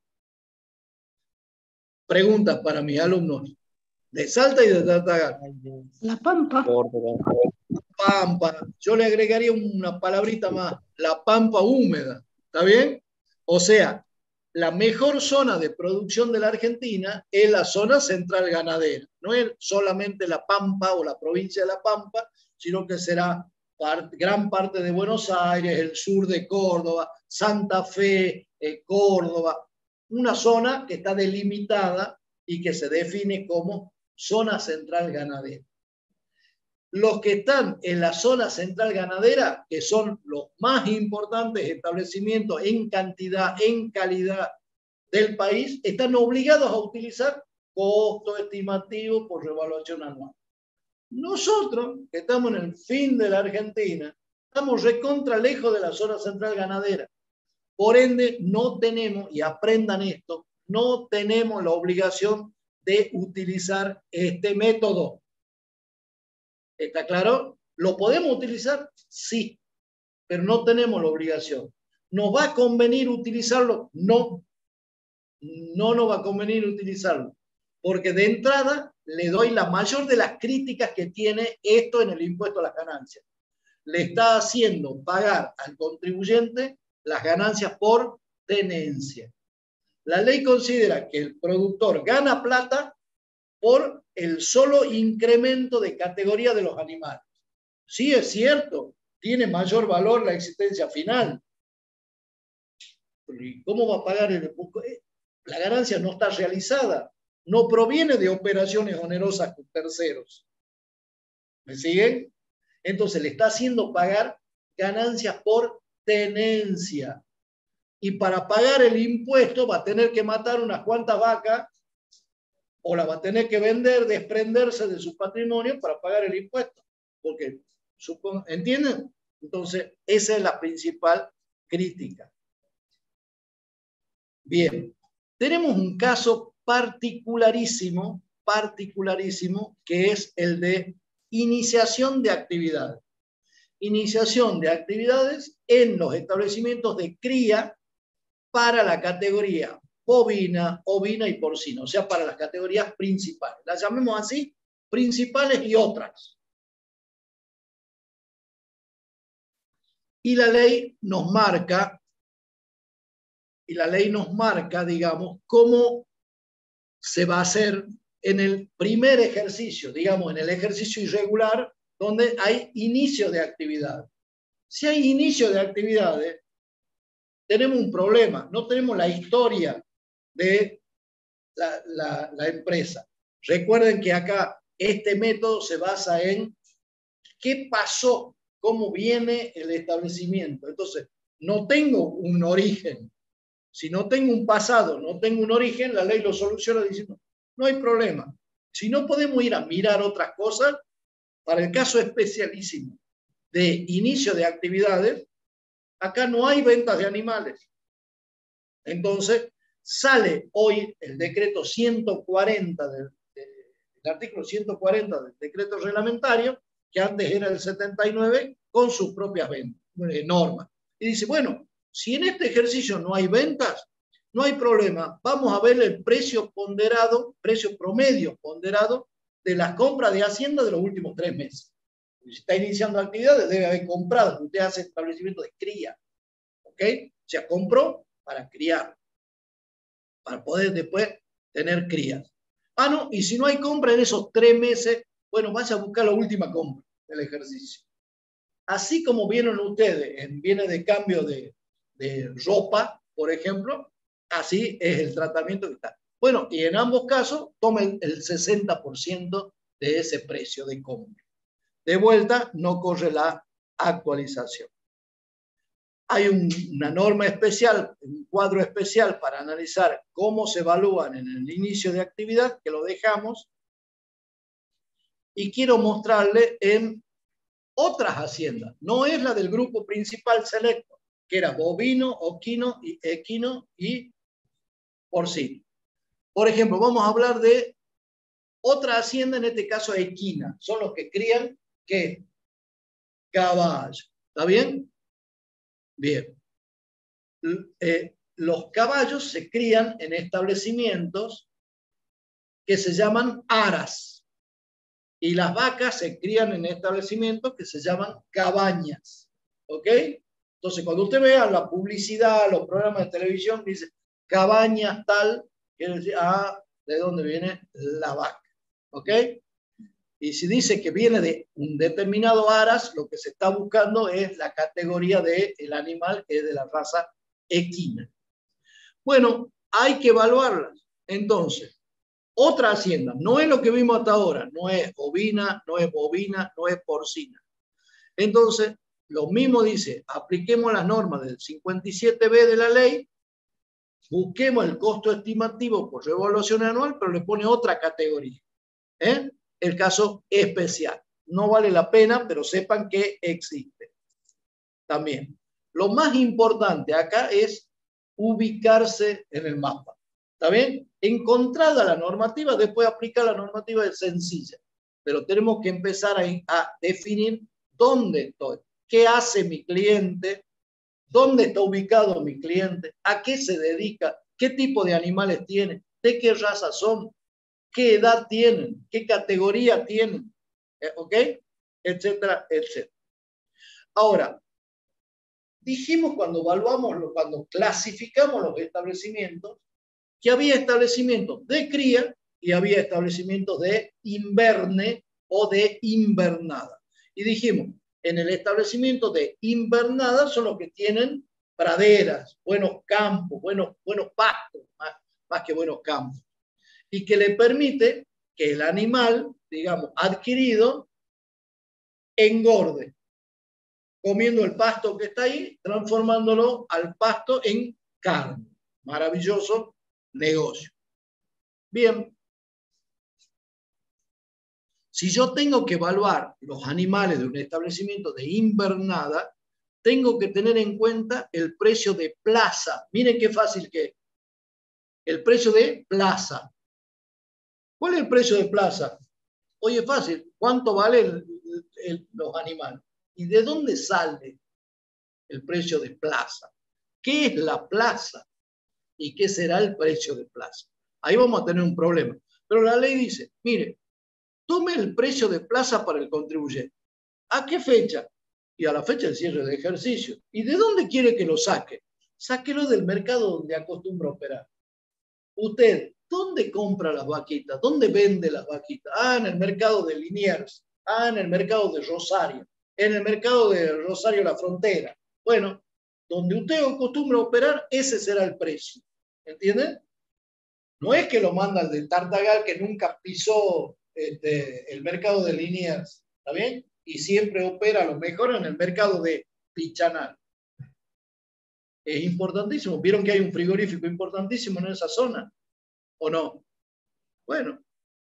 preguntas para mis alumnos de Salta y de Tartagal. La Pampa. Pampa, yo le agregaría una palabrita más, la pampa húmeda, ¿está bien? O sea, la mejor zona de producción de la Argentina es la zona central ganadera. No es solamente la Pampa o la provincia de La Pampa, sino que será gran parte de Buenos Aires, el sur de Córdoba, Santa Fe, Córdoba. Una zona que está delimitada y que se define como zona central ganadera. Los que están en la zona central ganadera, que son los más importantes establecimientos en cantidad, en calidad del país, están obligados a utilizar costo estimativo por revaluación anual. Nosotros, que estamos en el fin de la Argentina, estamos recontra lejos de la zona central ganadera. Por ende, no tenemos, y aprendan esto, no tenemos la obligación de utilizar este método. ¿Está claro? ¿Lo podemos utilizar? Sí, pero no tenemos la obligación. ¿Nos va a convenir utilizarlo? No, no nos va a convenir utilizarlo, porque de entrada le doy la mayor de las críticas que tiene esto en el impuesto a las ganancias. Le está haciendo pagar al contribuyente las ganancias por tenencia. La ley considera que el productor gana plata por el solo incremento de categoría de los animales. Sí, es cierto, tiene mayor valor la existencia final. ¿Y cómo va a pagar la ganancia? No está realizada, no proviene de operaciones onerosas con terceros. ¿Me siguen? Entonces le está haciendo pagar ganancias por tenencia. Y para pagar el impuesto va a tener que matar unas cuantas vacas o la va a tener que vender, desprenderse de su patrimonio para pagar el impuesto. Porque, ¿entienden? Entonces, esa es la principal crítica. Bien, tenemos un caso particularísimo, que es el de iniciación de actividades. Iniciación de actividades en los establecimientos de cría para la categoría bovina, ovina y porcina, o sea, para las categorías principales. Las llamemos así, principales y otras. Y la ley nos marca, digamos, cómo se va a hacer en el primer ejercicio, digamos, en el ejercicio irregular, donde hay inicio de actividad. Si hay inicio de actividades, tenemos un problema, no tenemos la historia de la empresa. Recuerden que acá este método se basa en qué pasó, cómo viene el establecimiento. Entonces, no tengo un origen. Si no tengo un pasado, no tengo un origen, la ley lo soluciona diciendo, no hay problema. Si no podemos ir a mirar otras cosas, para el caso especialísimo de inicio de actividades, acá no hay ventas de animales. Entonces, sale hoy el decreto 140 el artículo 140 del decreto reglamentario, que antes era el 79, con sus propias normas. Y dice, bueno, si en este ejercicio no hay ventas, no hay problema, vamos a ver el precio ponderado, precio promedio ponderado de las compras de Hacienda de los últimos 3 meses. Si está iniciando actividades, debe haber comprado, usted hace establecimiento de cría, ¿ok? O sea, compró para criar, para poder después tener crías. Ah, no, y si no hay compra en esos 3 meses, bueno, vaya a buscar la última compra del ejercicio. Así como vieron ustedes en bienes de cambio de ropa, por ejemplo, así es el tratamiento que está. Bueno, y en ambos casos tomen el 60% de ese precio de compra. De vuelta, no corre la actualización. Hay una norma especial, un cuadro especial para analizar cómo se evalúan en el inicio de actividad, que lo dejamos. Y quiero mostrarle en otras haciendas. No es la del grupo principal selecto, que era bovino, equino y porcino. Por ejemplo, vamos a hablar de otra hacienda, en este caso equina. Son los que crían, ¿qué? Caballo. ¿Está bien? Bien. Los caballos se crían en establecimientos que se llaman aras. Y las vacas se crían en establecimientos que se llaman cabañas. ¿Ok? Entonces, cuando usted vea la publicidad, los programas de televisión, dice cabañas tal, quiere decir, ah, ¿de dónde viene la vaca? ¿Ok? Y si dice que viene de un determinado aras, lo que se está buscando es la categoría del animal que es de la raza equina. Bueno, hay que evaluarlas. Entonces, otra hacienda, no es lo que vimos hasta ahora, no es ovina, no es bovina, no es porcina. Entonces, lo mismo dice, apliquemos las normas del 57B de la ley, busquemos el costo estimativo por revaluación anual, pero le pone otra categoría. El caso especial. No vale la pena, pero sepan que existe. También. Lo más importante acá es ubicarse en el mapa. ¿Está bien? Encontrada la normativa, después aplicar la normativa es sencilla. Pero tenemos que empezar a definir dónde estoy, qué hace mi cliente, dónde está ubicado mi cliente, a qué se dedica, qué tipo de animales tiene, de qué raza son, qué edad tienen, qué categoría tienen, ¿ok? Etcétera, etcétera. Ahora, dijimos cuando evaluamos, cuando clasificamos los establecimientos, que había establecimientos de cría y había establecimientos de inverne o de invernada. Y dijimos, en el establecimiento de invernada son los que tienen praderas, buenos campos, buenos pastos, más que buenos campos. Y que le permite que el animal, digamos, adquirido, engorde, comiendo el pasto que está ahí, transformándolo al pasto en carne. Maravilloso negocio. Bien. Si yo tengo que evaluar los animales de un establecimiento de invernada, tengo que tener en cuenta el precio de plaza. Miren qué fácil que es. El precio de plaza. ¿Cuál es el precio de plaza? Oye, fácil. ¿Cuánto valen los animales? ¿Y de dónde sale el precio de plaza? ¿Qué es la plaza? ¿Y qué será el precio de plaza? Ahí vamos a tener un problema. Pero la ley dice, mire, tome el precio de plaza para el contribuyente. ¿A qué fecha? Y a la fecha del cierre de ejercicio. ¿Y de dónde quiere que lo saque? Sáquelo del mercado donde acostumbra operar. usted, ¿dónde compra las vaquitas? ¿Dónde vende las vaquitas? Ah, en el mercado de Liniers. Ah, en el mercado de Rosario. En el mercado de Rosario La Frontera. Bueno, donde usted acostumbra a operar, ese será el precio. ¿Entienden? No es que lo mandan de Tartagal, que nunca pisó el mercado de Liniers. ¿Está bien? Y siempre opera a lo mejor en el mercado de Pichanal. Es importantísimo. ¿Vieron que hay un frigorífico importantísimo en esa zona? ¿O no? Bueno.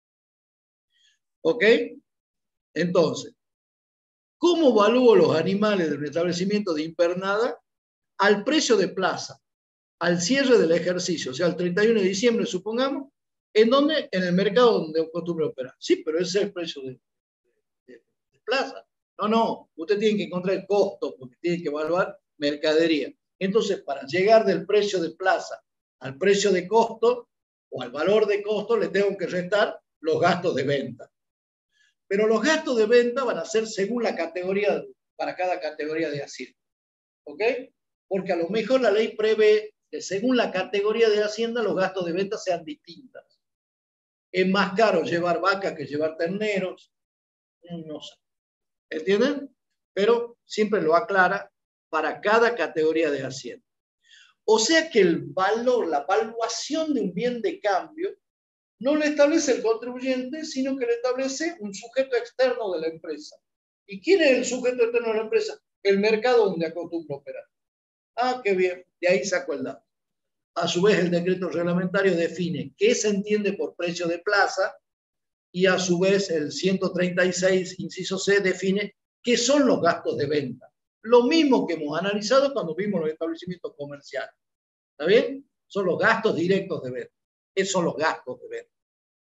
¿Ok? Entonces, ¿cómo evalúo los animales del establecimiento de invernada? Al precio de plaza, al cierre del ejercicio, o sea, el 31 de diciembre, supongamos, ¿en dónde? En el mercado donde acostumbra operar. Sí, pero ese es el precio de plaza. No, usted tiene que encontrar el costo, porque tiene que evaluar mercadería. Entonces, para llegar del precio de plaza al precio de costo, o al valor de costo, le tengo que restar los gastos de venta. Pero los gastos de venta van a ser según la categoría, para cada categoría de hacienda. ¿Ok? Porque a lo mejor la ley prevé que según la categoría de hacienda los gastos de venta sean distintas. Es más caro llevar vacas que llevar terneros. No sé. ¿Entienden? Pero siempre lo aclara para cada categoría de hacienda. O sea que el valor, la valuación de un bien de cambio, no lo establece el contribuyente, sino que lo establece un sujeto externo de la empresa. ¿Y quién es el sujeto externo de la empresa? El mercado donde acostumbra operar. Ah, qué bien, de ahí saco el dato. A su vez, el decreto reglamentario define qué se entiende por precio de plaza y a su vez el 136, inciso C, define qué son los gastos de venta. Lo mismo que hemos analizado cuando vimos los establecimientos comerciales. ¿Está bien? Son los gastos directos de venta. Esos son los gastos de venta.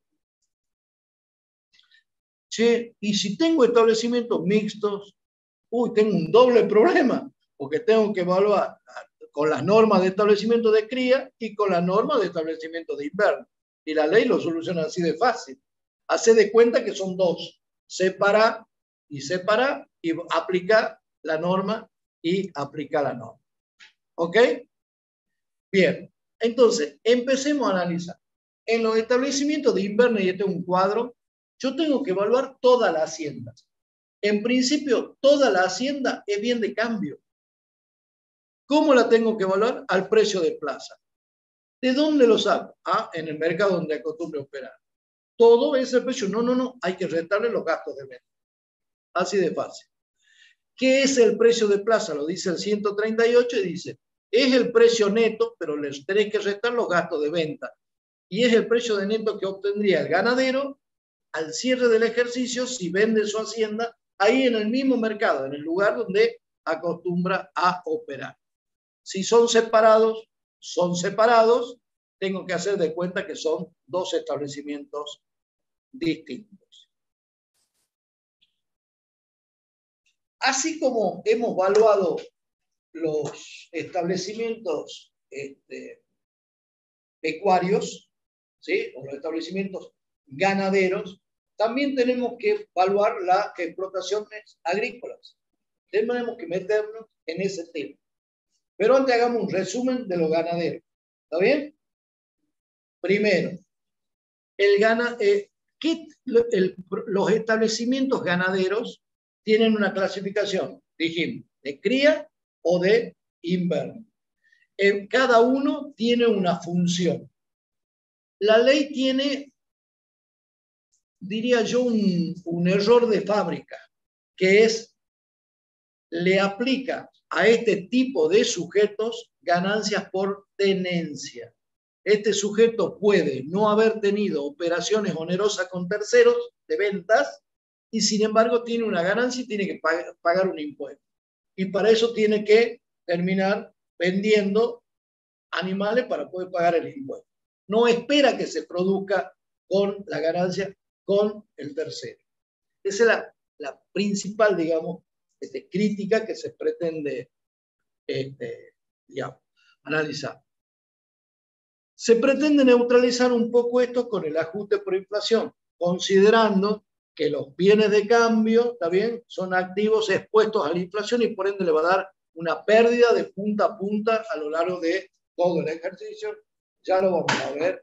Che, y si tengo establecimientos mixtos, tengo un doble problema, porque tengo que evaluar con las normas de establecimiento de cría y con las normas de establecimiento de invierno. Y la ley lo soluciona así de fácil. Hace de cuenta que son dos. Separa y aplica la norma y aplica la norma. ¿Ok? Bien. Entonces, empecemos a analizar. En los establecimientos de invierno, y este es un cuadro, yo tengo que evaluar toda la hacienda. En principio, toda la hacienda es bien de cambio. ¿Cómo la tengo que evaluar? Al precio de plaza. ¿De dónde lo saco? Ah, en el mercado donde acostumbro operar. Todo ese precio. No. Hay que restarle los gastos de venta. Así de fácil. ¿Qué es el precio de plaza? Lo dice el 138 y dice, es el precio neto, pero les tenéis que restar los gastos de venta. Y es el precio de neto que obtendría el ganadero al cierre del ejercicio si vende su hacienda ahí en el mismo mercado, en el lugar donde acostumbra a operar. Si son separados, tengo que hacer de cuenta que son dos establecimientos distintos. Así como hemos evaluado los establecimientos pecuarios, ¿sí? O los establecimientos ganaderos, también tenemos que evaluar las explotaciones agrícolas. Tenemos que meternos en ese tema. Pero antes hagamos un resumen de los ganaderos. ¿Está bien? Primero, los establecimientos ganaderos tienen una clasificación, dijimos, de cría o de invierno. Cada uno tiene una función. La ley tiene, diría yo, un error de fábrica, que es, le aplica a este tipo de sujetos ganancias por tenencia. Este sujeto puede no haber tenido operaciones onerosas con terceros de ventas y sin embargo tiene una ganancia y tiene que pagar un impuesto. Y para eso tiene que terminar vendiendo animales para poder pagar el impuesto. No espera que se produzca con la ganancia con el tercero. Esa es la principal, digamos, crítica que se pretende analizar. Se pretende neutralizar un poco esto con el ajuste por inflación, considerando que los bienes de cambio, ¿está bien?, son activos expuestos a la inflación y por ende le va a dar una pérdida de punta a punta a lo largo de todo el ejercicio. Ya lo vamos a ver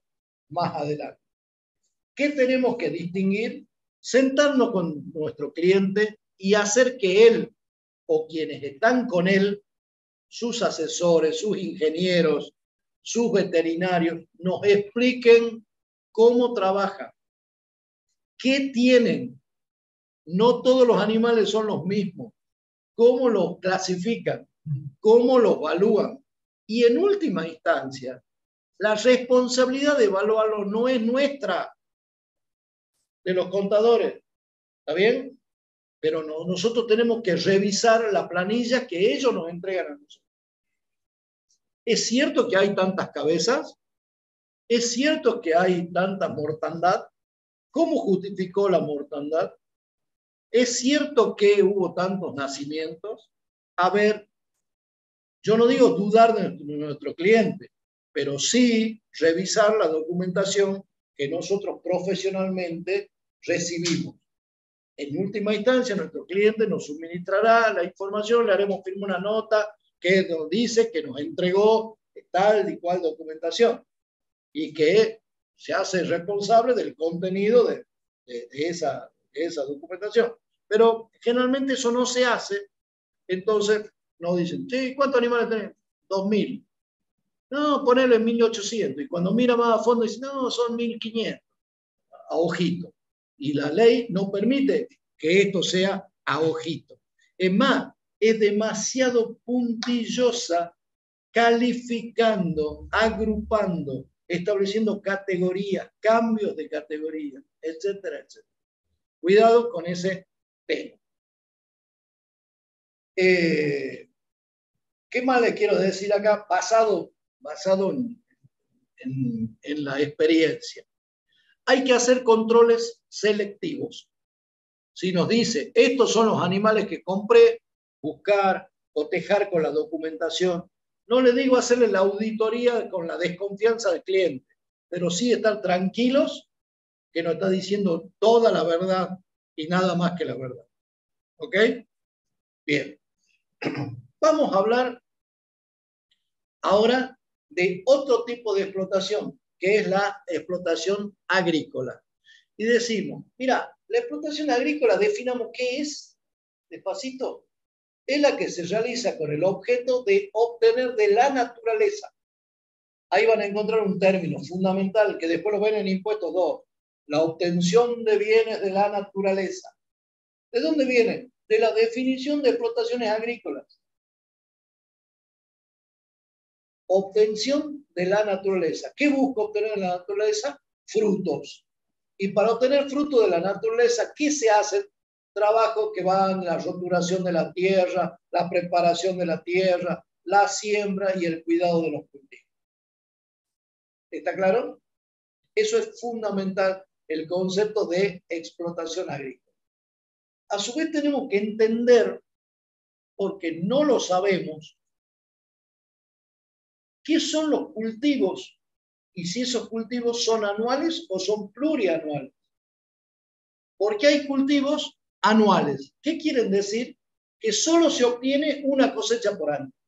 más adelante. ¿Qué tenemos que distinguir? Sentarnos con nuestro cliente y hacer que él o quienes están con él, sus asesores, sus ingenieros, sus veterinarios, nos expliquen cómo trabajan, qué tienen. No todos los animales son los mismos. Cómo los clasifican, cómo los evalúan. Y en última instancia, la responsabilidad de evaluarlo no es nuestra, de los contadores. ¿Está bien? Pero no, nosotros tenemos que revisar la planilla que ellos nos entregan a nosotros. ¿Es cierto que hay tantas cabezas? ¿Es cierto que hay tanta mortandad? ¿Cómo justificó la mortandad? ¿Es cierto que hubo tantos nacimientos? A ver, yo no digo dudar de nuestro cliente, pero sí revisar la documentación que nosotros profesionalmente recibimos. En última instancia, nuestro cliente nos suministrará la información, le haremos firmar una nota que nos dice que nos entregó tal y cual documentación y que se hace responsable del contenido de esa documentación. Pero generalmente eso no se hace, entonces nos dicen, sí, ¿cuántos animales tenemos? 2.000. No, ponele 1.800. Y cuando mira más a fondo dice, no, son 1.500. A ojito. Y la ley no permite que esto sea a ojito. Es más, es demasiado puntillosa calificando, agrupando, estableciendo categorías, cambios de categoría, etcétera, etcétera. Cuidado con ese tema. ¿Qué más les quiero decir acá? Basado en la experiencia. Hay que hacer controles selectivos. Si nos dice, estos son los animales que compré, buscar, cotejar con la documentación. No le digo hacerle la auditoría con la desconfianza del cliente, pero sí estar tranquilos que nos está diciendo toda la verdad y nada más que la verdad. ¿Ok? Bien. Vamos a hablar ahora de otro tipo de explotación, que es la explotación agrícola. Y decimos, mira, la explotación agrícola, definamos qué es, despacito, es la que se realiza con el objeto de obtener de la naturaleza. Ahí van a encontrar un término fundamental que después lo ven en impuestos 2, la obtención de bienes de la naturaleza. ¿De dónde viene? De la definición de explotaciones agrícolas. Obtención de la naturaleza. ¿Qué busca obtener de la naturaleza? Frutos. Y para obtener frutos de la naturaleza, ¿qué se hace? Trabajos que van la roturación de la tierra, la preparación de la tierra, la siembra y el cuidado de los cultivos. ¿Está claro? Eso es fundamental, el concepto de explotación agrícola. A su vez tenemos que entender, porque no lo sabemos, qué son los cultivos y si esos cultivos son anuales o son plurianuales. Porque hay cultivos anuales. ¿Qué quieren decir? Que solo se obtiene una cosecha por año.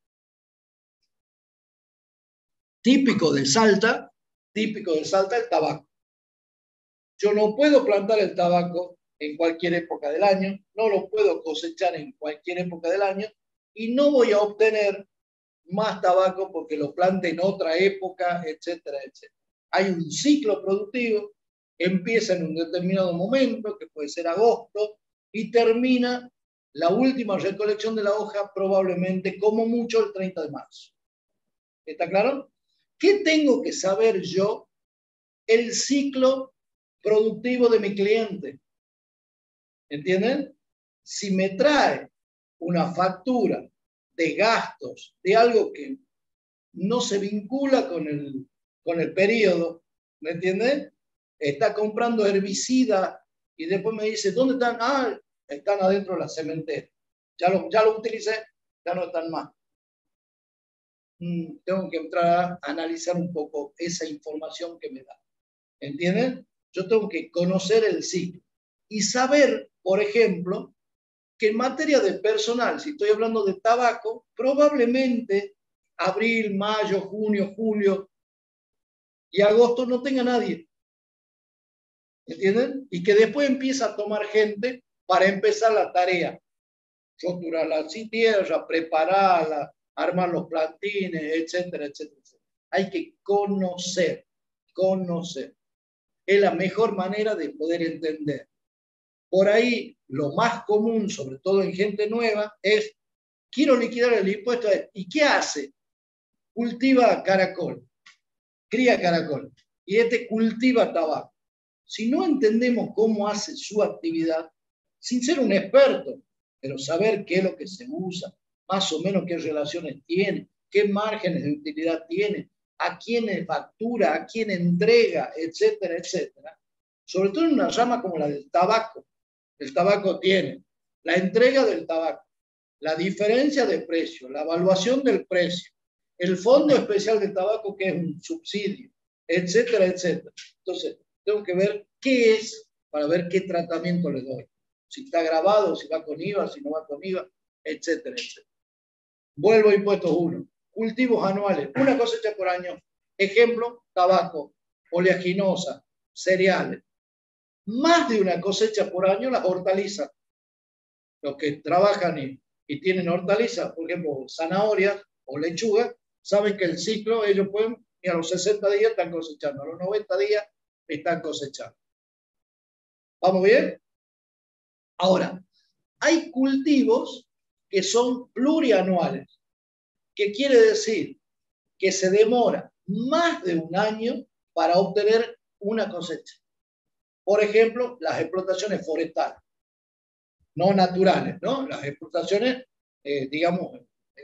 Típico de Salta el tabaco. Yo no puedo plantar el tabaco en cualquier época del año, no lo puedo cosechar en cualquier época del año y no voy a obtener más tabaco porque lo plante en otra época, etcétera, etcétera. Hay un ciclo productivo, empieza en un determinado momento, que puede ser agosto, y termina la última recolección de la hoja probablemente como mucho el 30 de marzo. ¿Está claro? ¿Qué tengo que saber yo? El ciclo productivo de mi cliente. ¿Entienden? Si me trae una factura de gastos, de algo que no se vincula con el periodo, ¿me entienden? Está comprando herbicida y después me dice, ¿dónde están? Ah, están adentro de la cementera. Ya lo utilicé, ya no están más. Tengo que entrar a analizar un poco esa información que me da. ¿Entienden? Yo tengo que conocer el ciclo y saber, por ejemplo, que en materia de personal, si estoy hablando de tabaco, probablemente abril, mayo, junio, julio, y agosto no tenga nadie. ¿Entienden? Y que después empieza a tomar gente para empezar la tarea. Roturarla sin tierra, prepararla, armar los plantines, etcétera, etcétera, etcétera. Hay que conocer. Es la mejor manera de poder entender. Por ahí, lo más común, sobre todo en gente nueva, es, quiero liquidar el impuesto. ¿Y qué hace? Cultiva caracol, cría caracol, y cultiva tabaco. Si no entendemos cómo hace su actividad, sin ser un experto, pero saber qué es lo que se usa, más o menos qué relaciones tiene, qué márgenes de utilidad tiene, a quién factura, a quién entrega, etcétera, etcétera. Sobre todo en una rama como la del tabaco. El tabaco tiene la entrega del tabaco, la diferencia de precio, la evaluación del precio, el fondo especial de tabaco que es un subsidio, etcétera, etcétera. Entonces, tengo que ver qué es para ver qué tratamiento le doy. Si está grabado, si va con IVA, si no va con IVA, etcétera, etcétera. Vuelvo a impuestos 1. Cultivos anuales, una cosecha por año. Ejemplo, tabaco, oleaginosa, cereales. Más de una cosecha por año las hortalizas. Los que trabajan y tienen hortalizas, por ejemplo, zanahorias o lechuga, saben que el ciclo ellos pueden, y a los 60 días están cosechando, a los 90 días están cosechando. ¿Vamos bien? Ahora, hay cultivos que son plurianuales, que quiere decir que se demora más de un año para obtener una cosecha. Por ejemplo, las explotaciones forestales, no naturales, ¿no? Las explotaciones, digamos,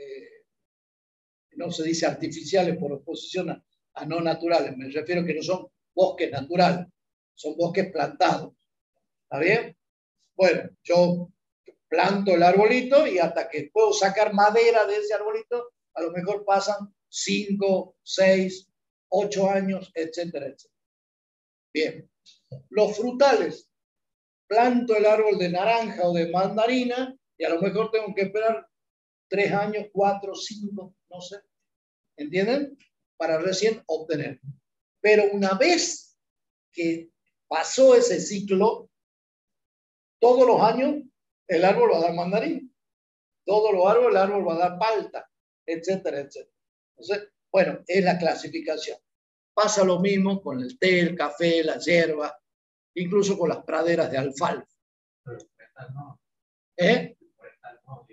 no se dice artificiales por oposición a no naturales, me refiero que no son bosques naturales, son bosques plantados. ¿Está bien? Bueno, yo planto el arbolito y hasta que puedo sacar madera de ese arbolito, a lo mejor pasan 5, 6, 8 años, etcétera, etcétera. Bien. Los frutales, planto el árbol de naranja o de mandarina y a lo mejor tengo que esperar 3 años, 4, 5, no sé. ¿Entienden? Para recién obtener. Pero una vez que pasó ese ciclo, todos los años el árbol va a dar mandarín. Todos los árboles, el árbol va a dar palta, etcétera, etcétera. Entonces, bueno, es la clasificación. Pasa lo mismo con el té, el café, la hierba, incluso con las praderas de alfalfa. Forestal no. ¿Eh? Forestal no,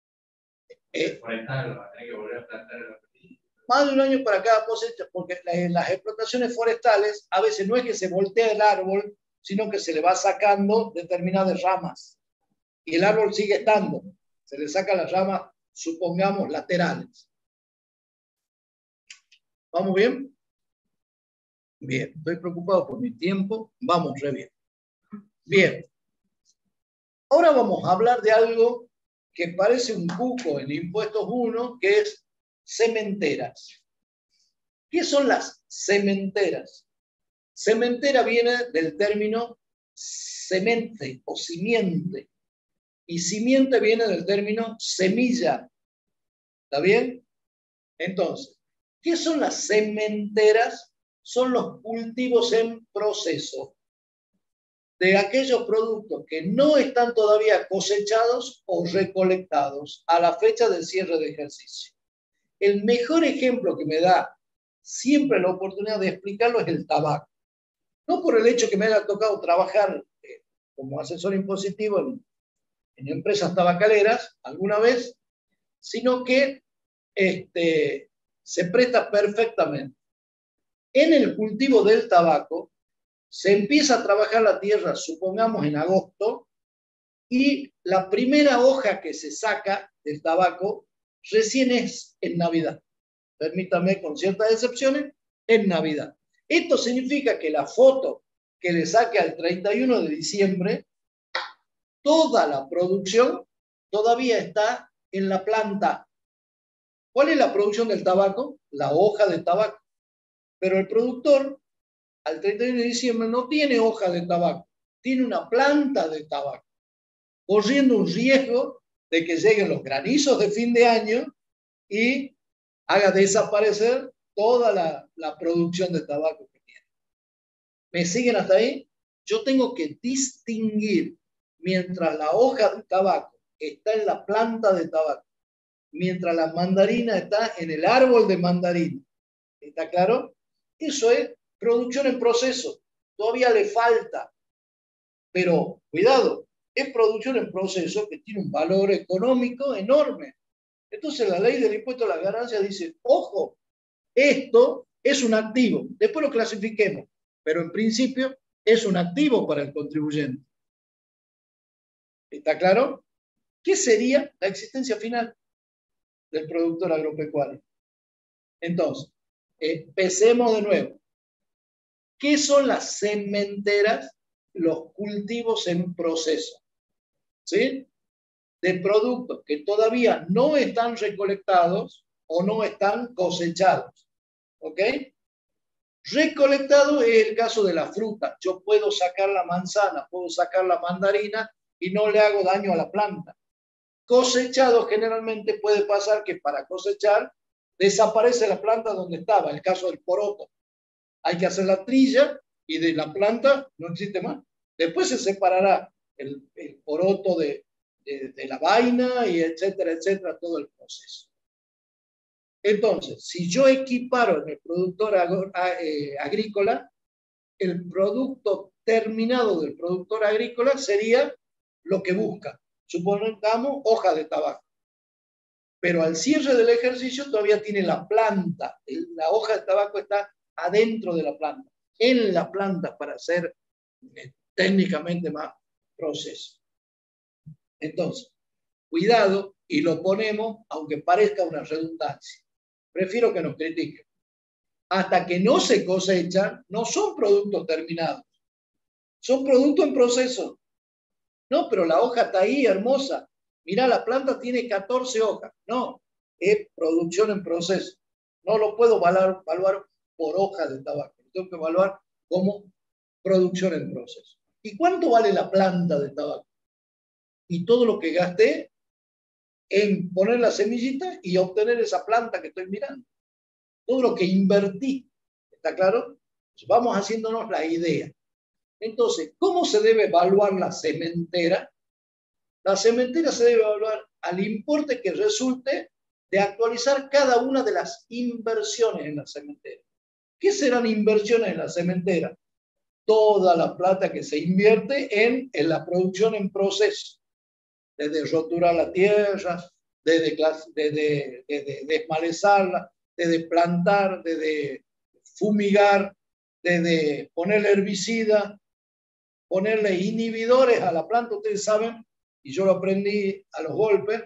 Forestal va a tener que volver a plantar el más de un año para cada cosecha, porque en las explotaciones forestales a veces no es que se voltea el árbol, sino que se le va sacando determinadas ramas y el árbol sigue estando. Se le saca las ramas, supongamos, laterales. ¿Vamos bien? Bien, estoy preocupado por mi tiempo. Vamos re bien. Bien. Ahora vamos a hablar de algo que parece un cuco en Impuestos 1, que es cementeras. ¿Qué son las cementeras? Cementera viene del término semente o simiente. Y simiente viene del término semilla. ¿Está bien? Entonces, ¿qué son las cementeras? Son los cultivos en proceso de aquellos productos que no están todavía cosechados o recolectados a la fecha del cierre de ejercicio. El mejor ejemplo que me da siempre la oportunidad de explicarlo es el tabaco. No por el hecho que me haya tocado trabajar como asesor impositivo en empresas tabacaleras alguna vez, sino que se presta perfectamente. En el cultivo del tabaco se empieza a trabajar la tierra, supongamos en agosto, y la primera hoja que se saca del tabaco recién es en Navidad. Permítame, con ciertas excepciones, en Navidad. Esto significa que la foto que le saque al 31 de diciembre, toda la producción todavía está en la planta. ¿Cuál es la producción del tabaco? La hoja de tabaco. Pero el productor, al 31 de diciembre, no tiene hoja de tabaco, tiene una planta de tabaco, corriendo un riesgo de que lleguen los granizos de fin de año y haga desaparecer toda la producción de tabaco. ¿Me siguen hasta ahí? Yo tengo que distinguir mientras la hoja de tabaco está en la planta de tabaco, mientras la mandarina está en el árbol de mandarina. ¿Está claro? Eso es producción en proceso. Todavía le falta. Pero, cuidado, es producción en proceso que tiene un valor económico enorme. Entonces la ley del impuesto a las ganancias dice, ojo, esto es un activo. Después lo clasifiquemos, pero en principio es un activo para el contribuyente. ¿Está claro? ¿Qué sería la existencia final del productor agropecuario? Entonces, empecemos de nuevo. ¿Qué son las sementeras? Los cultivos en proceso, ¿sí? De productos que todavía no están recolectados o no están cosechados, ¿ok? Recolectado es el caso de la fruta. Yo puedo sacar la manzana, puedo sacar la mandarina y no le hago daño a la planta. Cosechado generalmente puede pasar que para cosechar desaparece la planta donde estaba, el caso del poroto. Hay que hacer la trilla y de la planta no existe más. Después se separará el poroto de la vaina y etcétera, etcétera, todo el proceso. Entonces, si yo equiparo en el productor agrícola, el producto terminado del productor agrícola sería lo que busca. Supongamos hoja de tabaco. Pero al cierre del ejercicio todavía tiene la planta. La hoja de tabaco está adentro de la planta, en la planta para hacer técnicamente más proceso. Entonces, cuidado y lo ponemos, aunque parezca una redundancia. Prefiero que nos critiquen. Hasta que no se cosechan, no son productos terminados. Son productos en proceso. No, pero la hoja está ahí, hermosa. Mirá, la planta tiene 14 hojas. No, es producción en proceso. No lo puedo evaluar por hoja de tabaco. Lo tengo que evaluar como producción en proceso. ¿Y cuánto vale la planta de tabaco? Y todo lo que gasté en poner la semillita y obtener esa planta que estoy mirando. Todo lo que invertí. ¿Está claro? Entonces, vamos haciéndonos la idea. Entonces, ¿cómo se debe evaluar la sementera? La sementera se debe evaluar al importe que resulte de actualizar cada una de las inversiones en la sementera. ¿Qué serán inversiones en la sementera? Toda la plata que se invierte en la producción en proceso, desde roturar la tierra, desde desmalezarla, desde plantar, desde fumigar, desde ponerle herbicida, ponerle inhibidores a la planta. Ustedes saben, y yo lo aprendí a los golpes,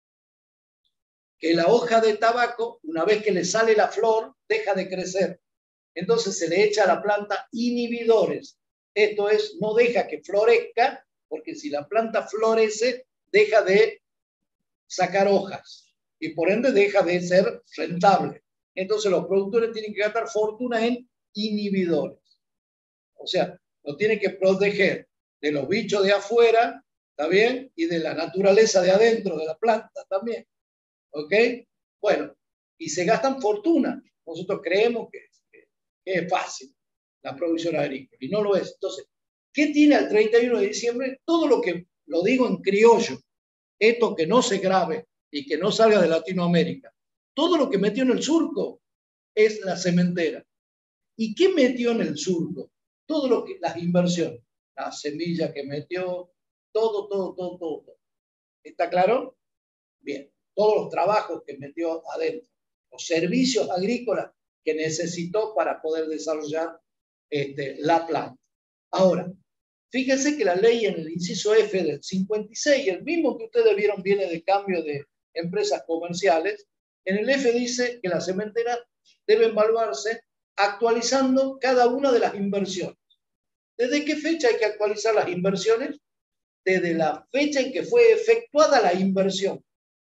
que la hoja de tabaco, una vez que le sale la flor, deja de crecer. Entonces se le echa a la planta inhibidores. Esto es, no deja que florezca, porque si la planta florece, deja de sacar hojas y por ende deja de ser rentable. Entonces los productores tienen que gastar fortuna en inhibidores. O sea, lo tienen que proteger de los bichos de afuera, ¿está bien? Y de la naturaleza de adentro de la planta también. ¿Ok? Bueno, y se gastan fortuna. Nosotros creemos que es fácil la producción agrícola y no lo es. Entonces, ¿qué tiene al 31 de diciembre? Todo lo que, lo digo en criollo, esto que no se grabe y que no salga de Latinoamérica, todo lo que metió en el surco es la sementera. ¿Y qué metió en el surco? Todo lo que, las inversiones, la semilla que metió, todo. ¿Está claro? Bien, todos los trabajos que metió adentro, los servicios agrícolas que necesitó para poder desarrollar la planta. Ahora, fíjense que la ley en el inciso F del 56, el mismo que ustedes vieron viene de cambio de empresas comerciales, en el F dice que las cementeras deben evaluarse actualizando cada una de las inversiones. ¿Desde qué fecha hay que actualizar las inversiones? Desde la fecha en que fue efectuada la inversión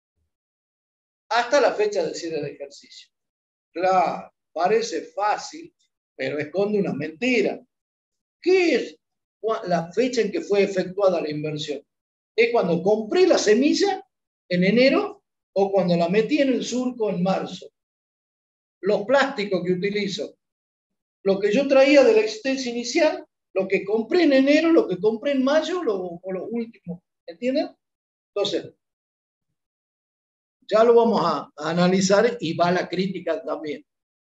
hasta la fecha del cierre del ejercicio. Claro, parece fácil, pero esconde una mentira. ¿Qué es la fecha en que fue efectuada la inversión? ¿Es cuando compré la semilla en enero o cuando la metí en el surco en marzo? Los plásticos que utilizo, lo que yo traía de la existencia inicial, lo que compré en enero, lo que compré en mayo, o lo último. ¿Entienden? Entonces, ya lo vamos a analizar y va la crítica también.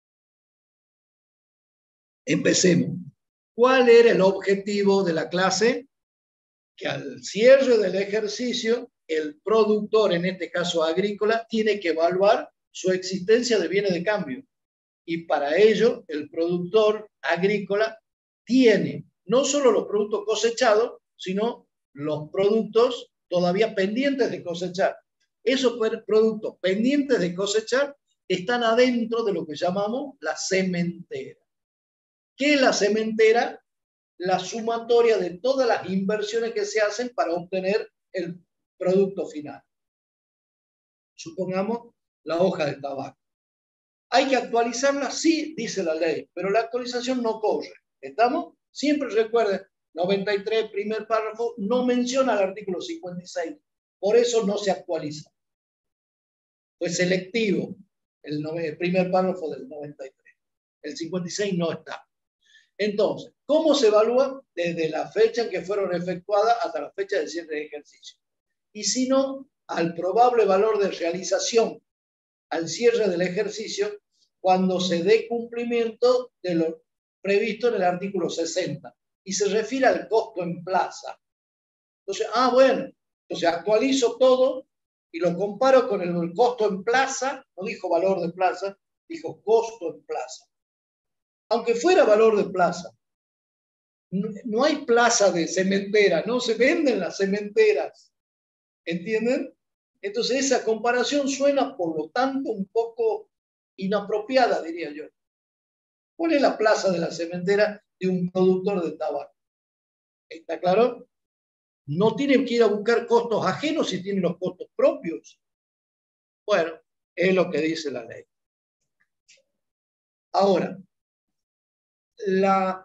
Empecemos. ¿Cuál era el objetivo de la clase? Que al cierre del ejercicio, el productor, en este caso agrícola, tiene que evaluar su existencia de bienes de cambio. Y para ello, el productor agrícola tiene no solo los productos cosechados, sino los productos todavía pendientes de cosechar. Esos productos pendientes de cosechar están adentro de lo que llamamos la sementera. ¿Qué es la sementera? La sumatoria de todas las inversiones que se hacen para obtener el producto final. Supongamos la hoja de tabaco. ¿Hay que actualizarla? Sí, dice la ley, pero la actualización no corre. ¿Estamos? Siempre recuerden, 93, primer párrafo, no menciona el artículo 56. Por eso no se actualiza. Fue selectivo el primer párrafo del 93. El 56 no está. Entonces, ¿cómo se evalúa? Desde la fecha en que fueron efectuadas hasta la fecha del cierre de ejercicio. Y si no, al probable valor de realización al cierre del ejercicio, cuando se dé cumplimiento de lo previsto en el artículo 60. Y se refiere al costo en plaza. Entonces, bueno, entonces actualizo todo y lo comparo con el costo en plaza, no dijo valor de plaza, dijo costo en plaza. Aunque fuera valor de plaza, no hay plaza de cementera, no se venden las cementeras, ¿entienden? Entonces esa comparación suena, por lo tanto, un poco inapropiada, diría yo. ¿Cuál es la plaza de la cementera de un productor de tabaco? ¿Está claro? No tienen que ir a buscar costos ajenos si tienen los costos propios. Bueno, es lo que dice la ley. Ahora, la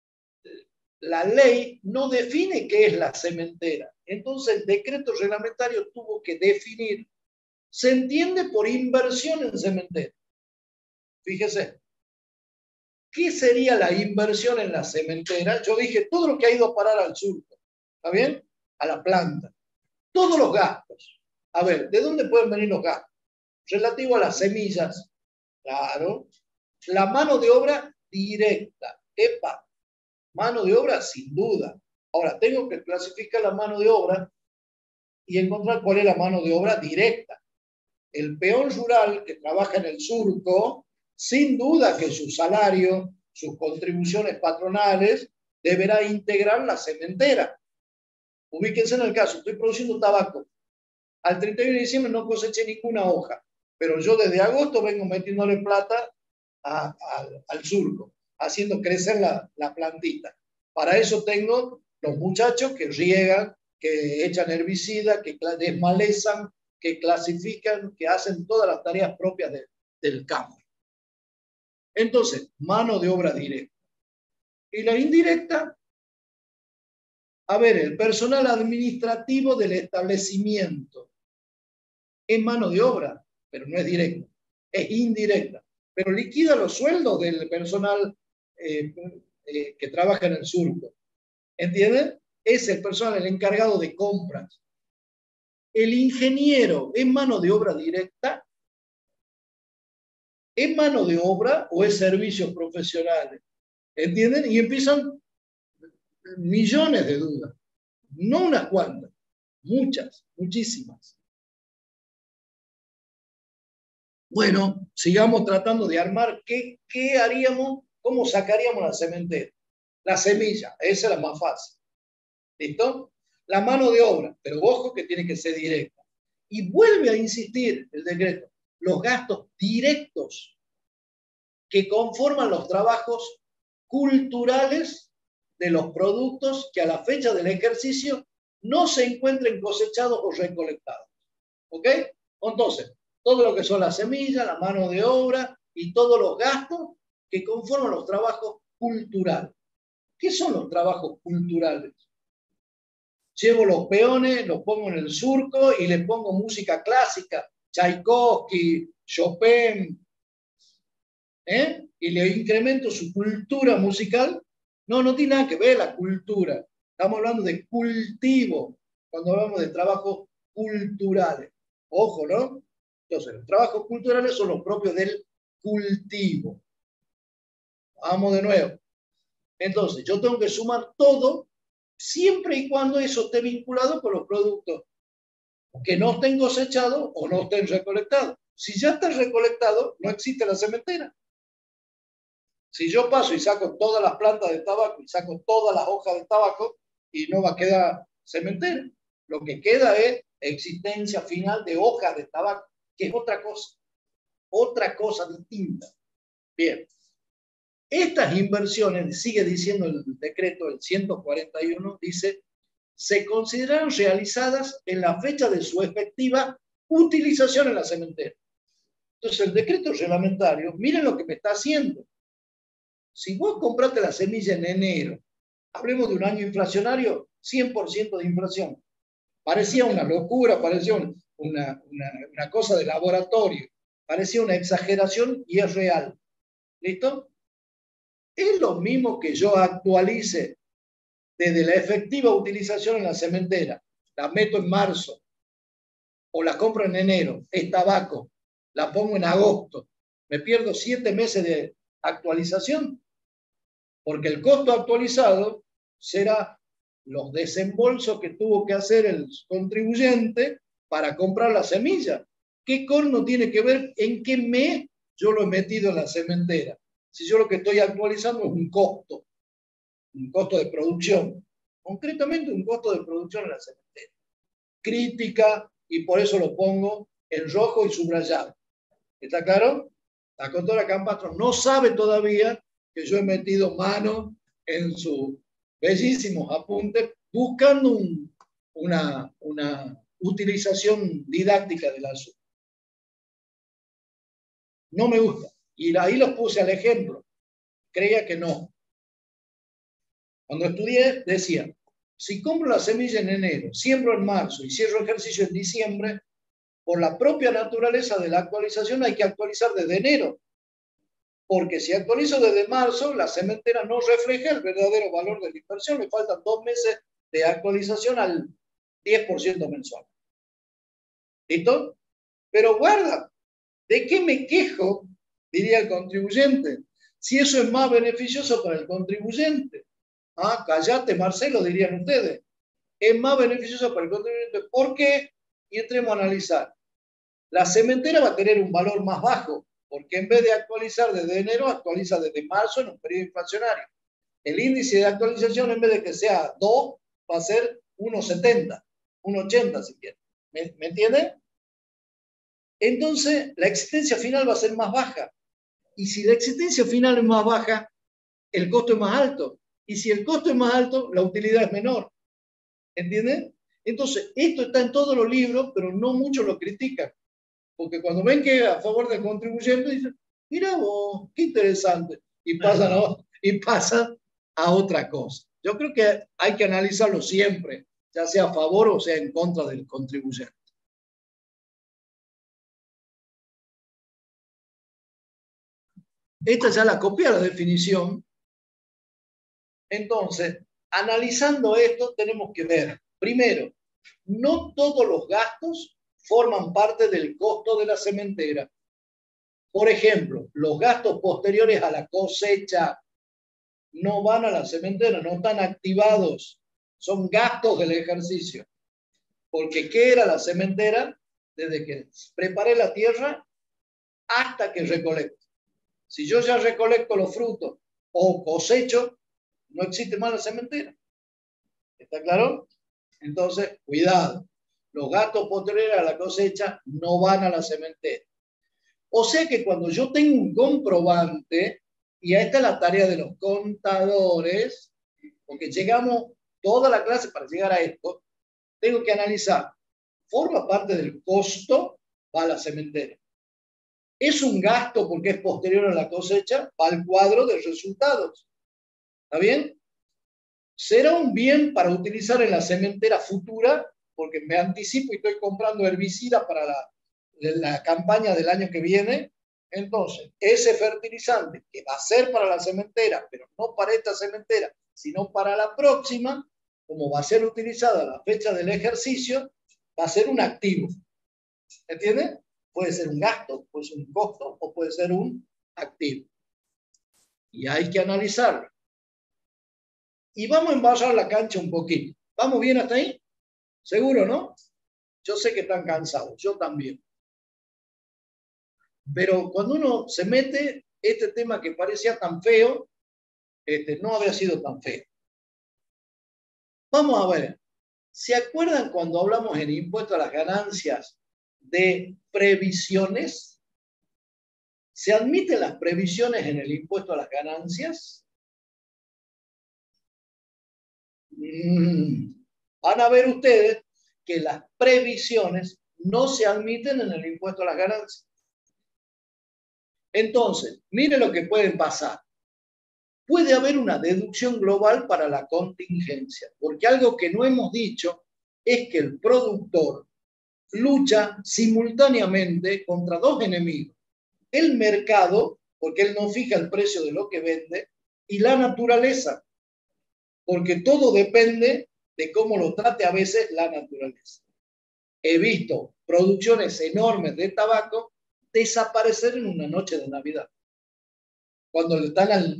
ley no define qué es la cementera. Entonces el decreto reglamentario tuvo que definir, se entiende por inversión en cementera. Fíjese, ¿qué sería la inversión en la cementera? Yo dije todo lo que ha ido a parar al surco, ¿está bien? A la planta. Todos los gastos. A ver, ¿de dónde pueden venir los gastos? Relativo a las semillas, claro. La mano de obra directa, epa, mano de obra sin duda. Ahora, tengo que clasificar la mano de obra y encontrar cuál es la mano de obra directa. El peón rural que trabaja en el surco, sin duda que su salario, sus contribuciones patronales, deberá integrar la cementera. Ubíquense en el caso, estoy produciendo tabaco. Al 31 de diciembre no coseché ninguna hoja, pero yo desde agosto vengo metiéndole plata al surco, haciendo crecer la plantita. Para eso tengo los muchachos que riegan, que echan herbicida, que desmalezan, que clasifican, que hacen todas las tareas propias del campo. Entonces, mano de obra directa. Y la indirecta, a ver, el personal administrativo del establecimiento es mano de obra, pero no es directa, es indirecta. Pero liquida los sueldos del personal que trabaja en el surco. ¿Entienden? Es el personal, el encargado de compras. El ingeniero es mano de obra directa, es mano de obra o es servicios profesionales. ¿Entienden? Y empiezan millones de dudas. No unas cuantas, muchas, muchísimas. Bueno, sigamos tratando de armar qué haríamos, cómo sacaríamos la cementera. La semilla, esa es la más fácil. ¿Listo? La mano de obra, pero ojo que tiene que ser directa. Y vuelve a insistir el decreto, los gastos directos que conforman los trabajos culturales de los productos que a la fecha del ejercicio no se encuentren cosechados o recolectados. ¿Ok? Entonces, todo lo que son las semillas, la mano de obra y todos los gastos que conforman los trabajos culturales. ¿Qué son los trabajos culturales? Llevo los peones, los pongo en el surco y les pongo música clásica, Tchaikovsky, Chopin, y le incremento su cultura musical, no tiene nada que ver la cultura. Estamos hablando de cultivo, cuando hablamos de trabajos culturales. Ojo, ¿no? Entonces, los trabajos culturales son los propios del cultivo. Vamos de nuevo. Entonces, yo tengo que sumar todo siempre y cuando eso esté vinculado con los productos que no estén cosechados o no estén recolectados. Si ya está recolectado, no existe la cementera. Si yo paso y saco todas las plantas de tabaco y saco todas las hojas de tabaco y no va a quedar cementera, lo que queda es existencia final de hojas de tabaco, que es otra cosa distinta. Bien. Estas inversiones, sigue diciendo el decreto, el 141, dice, se consideran realizadas en la fecha de su efectiva utilización en la cementera. Entonces, el decreto reglamentario, miren lo que me está haciendo. Si vos compraste la semilla en enero, hablemos de un año inflacionario, 100% de inflación. Parecía una locura, parecía una cosa de laboratorio, parecía una exageración y es real. ¿Listo? Es lo mismo que yo actualice desde la efectiva utilización en la cementera. La meto en marzo o la compro en enero. Es tabaco. La pongo en agosto. Me pierdo 7 meses de actualización porque el costo actualizado será los desembolsos que tuvo que hacer el contribuyente para comprar la semilla. ¿Qué corno tiene que ver en qué mes yo lo he metido en la cementera? Si yo lo que estoy actualizando es un costo de producción, concretamente un costo de producción en la cementera. Crítica, y por eso lo pongo en rojo y subrayado. ¿Está claro? La doctora Campastro no sabe todavía que yo he metido mano en sus bellísimos apuntes buscando una utilización didáctica del asunto. No me gusta. Y ahí los puse al ejemplo. Creía que no. Cuando estudié, decía, si compro la semilla en enero, siembro en marzo y cierro ejercicio en diciembre, por la propia naturaleza de la actualización hay que actualizar desde enero. Porque si actualizo desde marzo, la cementera no refleja el verdadero valor de la inversión. Le faltan 2 meses de actualización al 10% mensual. ¿Listo? Pero guarda, ¿de qué me quejo? Diría el contribuyente. Si eso es más beneficioso para el contribuyente. Ah, cállate, Marcelo, dirían ustedes. Es más beneficioso para el contribuyente. ¿Por qué? Y entremos a analizar. La cementera va a tener un valor más bajo, porque en vez de actualizar desde enero, actualiza desde marzo en un periodo inflacionario. El índice de actualización, en vez de que sea 2, va a ser 1,70, 1,80 si quieren. ¿Me entienden? Entonces, la existencia final va a ser más baja. Y si la existencia final es más baja, el costo es más alto. Y si el costo es más alto, la utilidad es menor. ¿Entienden? Entonces, esto está en todos los libros, pero no muchos lo critican. Porque cuando ven que es a favor del contribuyente, dicen, mira vos, qué interesante. Y pasan a otra cosa. Yo creo que hay que analizarlo siempre, ya sea a favor o sea en contra del contribuyente. Esta ya la copié la definición. Entonces, analizando esto, tenemos que ver, primero, no todos los gastos forman parte del costo de la cementera. Por ejemplo, los gastos posteriores a la cosecha no van a la cementera, no están activados, son gastos del ejercicio. Porque ¿qué era la cementera? Desde que preparé la tierra hasta que recolecto. Si yo ya recolecto los frutos o cosecho, no existe más la cementera. ¿Está claro? Entonces, cuidado. Los gastos posteriores a la cosecha no van a la cementera. O sea que cuando yo tengo un comprobante, y esta es la tarea de los contadores, porque llegamos toda la clase para llegar a esto, tengo que analizar, ¿forma parte del costo? Va a la cementera. ¿Es un gasto porque es posterior a la cosecha? Va al cuadro de resultados. ¿Está bien? ¿Será un bien para utilizar en la cementera futura? Porque me anticipo y estoy comprando herbicida para la campaña del año que viene. Entonces, ese fertilizante que va a ser para la cementera, pero no para esta cementera, sino para la próxima, como va a ser utilizada a la fecha del ejercicio, va a ser un activo. ¿Entiendes? Puede ser un gasto, puede ser un costo o puede ser un activo. Y hay que analizarlo. Y vamos a embarrar la cancha un poquito. ¿Vamos bien hasta ahí? ¿Seguro, no? Yo sé que están cansados, yo también. Pero cuando uno se mete, este tema que parecía tan feo, no había sido tan feo. Vamos a ver. ¿Se acuerdan cuando hablamos en impuesto a las ganancias de previsiones? ¿Se admiten las previsiones en el impuesto a las ganancias? Van a ver ustedes que las previsiones no se admiten en el impuesto a las ganancias. Entonces, mire lo que puede pasar. Puede haber una deducción global para la contingencia, porque algo que no hemos dicho es que el productor lucha simultáneamente contra dos enemigos. El mercado, porque él no fija el precio de lo que vende, y la naturaleza, porque todo depende de cómo lo trate a veces la naturaleza. He visto producciones enormes de tabaco desaparecer en una noche de Navidad, cuando están al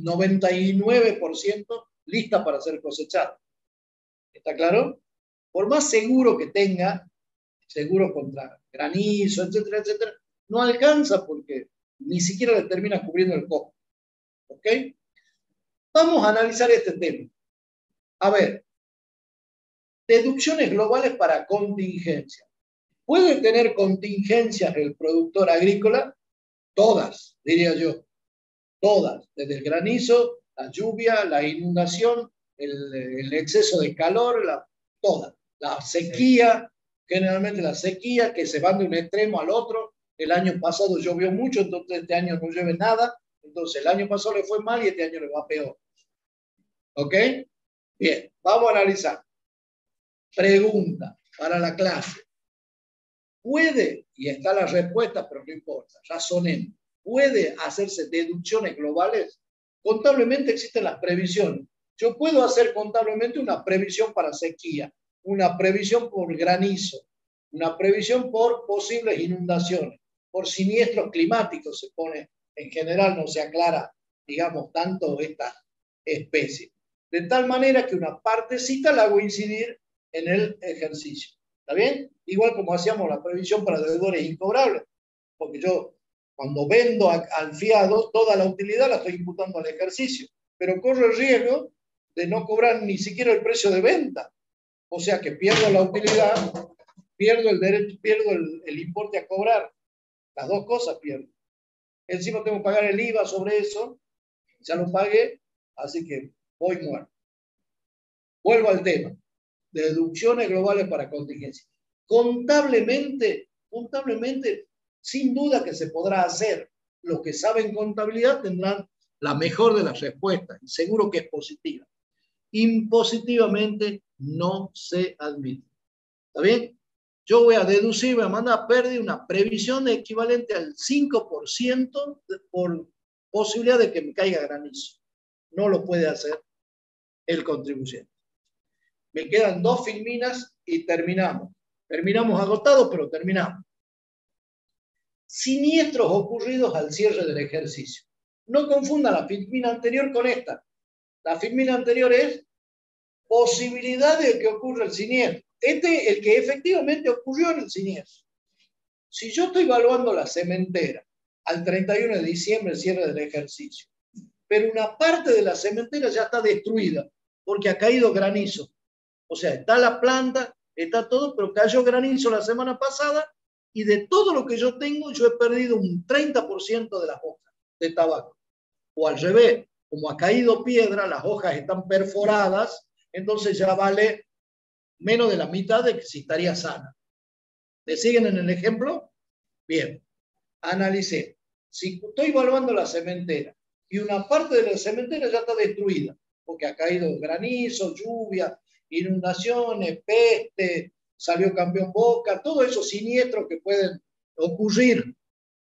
99% listas para ser cosechadas. ¿Está claro? Por más seguro que tenga, seguro contra granizo, etcétera, etcétera, no alcanza porque ni siquiera le termina cubriendo el costo. ¿Ok? Vamos a analizar este tema. A ver, deducciones globales para contingencia. ¿Puede tener contingencias el productor agrícola? Todas, diría yo. Todas, desde el granizo, la lluvia, la inundación, el exceso de calor, todas. La sequía, generalmente la sequía, que se van de un extremo al otro. El año pasado llovió mucho, entonces este año no llueve nada. Entonces el año pasado le fue mal y este año le va peor. ¿Ok? Bien, vamos a analizar. Pregunta para la clase. ¿Puede, y está la respuesta, pero no importa, razonemos, ¿puede hacerse deducciones globales? Contablemente existen las previsiones. Yo puedo hacer contablemente una previsión para sequía, una previsión por granizo, una previsión por posibles inundaciones, por siniestros climáticos se pone, en general no se aclara, digamos, tanto esta especie. De tal manera que una partecita la hago incidir en el ejercicio. ¿Está bien? Igual como hacíamos la previsión para deudores incobrables, porque yo cuando vendo al fiado, toda la utilidad la estoy imputando al ejercicio, pero corro el riesgo de no cobrar ni siquiera el precio de venta. O sea que pierdo la utilidad, pierdo el derecho, pierdo el importe a cobrar. Las dos cosas pierdo. Encima tengo que pagar el IVA sobre eso, ya lo pagué, así que voy muerto. Vuelvo al tema. Deducciones globales para contingencia. Contablemente, sin duda que se podrá hacer. Los que saben contabilidad tendrán la mejor de las respuestas. Seguro que es positiva. Impositivamente no se admite. ¿Está bien? Yo voy a deducir, voy a mandar a pérdida una previsión equivalente al 5% por posibilidad de que me caiga granizo. No lo puede hacer el contribuyente. Me quedan 2 filminas y terminamos. Terminamos agotados, pero terminamos. Siniestros ocurridos al cierre del ejercicio. No confundan la filmina anterior con esta. La filmina anterior es posibilidad de que ocurra el siniestro. Este es el que efectivamente ocurrió en el siniestro. Si yo estoy evaluando la cementera al 31 de diciembre, el cierre del ejercicio, pero una parte de la cementera ya está destruida porque ha caído granizo. O sea, está la planta, está todo, pero cayó granizo la semana pasada y de todo lo que yo tengo, yo he perdido un 30% de las hojas de tabaco. O al revés, como ha caído piedra, las hojas están perforadas, entonces ya vale menos de la mitad de que si estaría sana. ¿Me siguen en el ejemplo? Bien, analicé. Si estoy evaluando la cementera y una parte de la cementera ya está destruida, porque ha caído granizo, lluvia, inundaciones, peste, salió campeón Boca, todos esos siniestros que pueden ocurrir.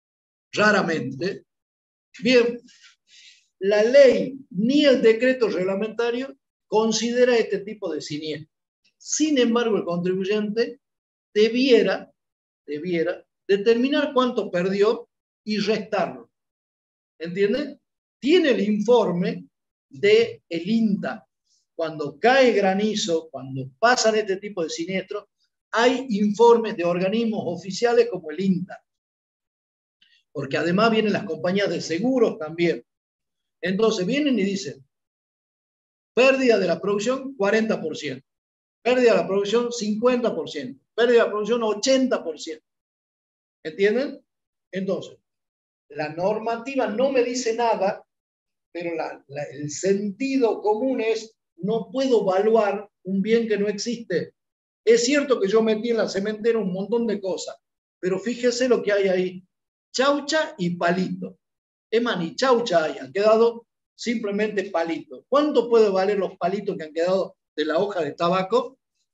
raramente. Bien, la ley ni el decreto reglamentario considera este tipo de siniestro. Sin embargo, el contribuyente debiera determinar cuánto perdió y restarlo. ¿Entienden? Tiene el informe del INTA. Cuando cae granizo, cuando pasan este tipo de siniestros, hay informes de organismos oficiales como el INTA. Porque además vienen las compañías de seguros también. Entonces vienen y dicen, pérdida de la producción 40%, pérdida de la producción 50%, pérdida de la producción 80%. ¿Entienden? Entonces, la normativa no me dice nada, pero el sentido común es, no puedo evaluar un bien que no existe. Es cierto que yo metí en la cementera un montón de cosas, pero fíjese lo que hay ahí. Chaucha y palito. Es más, ni chaucha hay, han quedado simplemente palitos. ¿Cuánto puede valer los palitos que han quedado de la hoja de tabaco?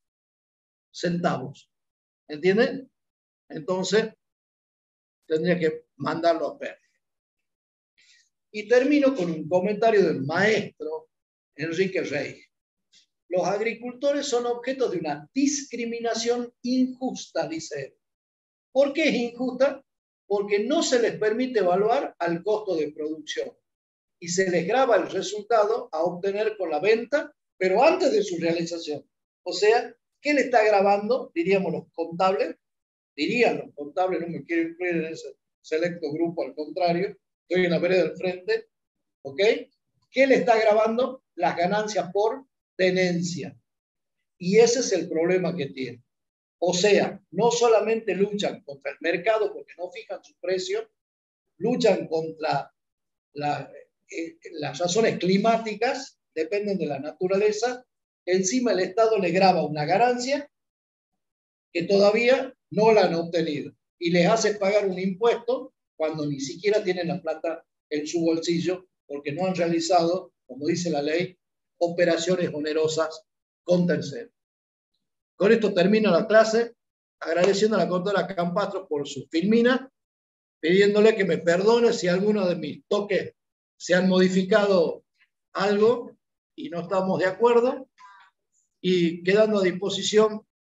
Centavos. ¿Entienden? Entonces, tendría que mandarlo a pérdida. Y termino con un comentario del maestro Enrique Rey. Los agricultores son objeto de una discriminación injusta, dice él. ¿Por qué es injusta? Porque no se les permite evaluar al costo de producción y se les graba el resultado a obtener con la venta, pero antes de su realización. O sea, ¿qué le está grabando? Diríamos los contables. Dirían los contables, no me quiero incluir en ese selecto grupo, al contrario, estoy en la vereda del frente, ¿ok? ¿Qué le está grabando? Las ganancias por tenencia. Y ese es el problema que tiene. O sea, no solamente luchan contra el mercado porque no fijan sus precios, luchan contra las razones climáticas, dependen de la naturaleza. Encima el Estado le graba una ganancia que todavía no la han obtenido y les hace pagar un impuesto cuando ni siquiera tienen la plata en su bolsillo porque no han realizado, como dice la ley, operaciones onerosas con terceros. Con esto termino la clase, agradeciendo a la contadora Campastro por su filmina, pidiéndole que me perdone si alguno de mis toques se han modificado algo y no estamos de acuerdo, y quedando a disposición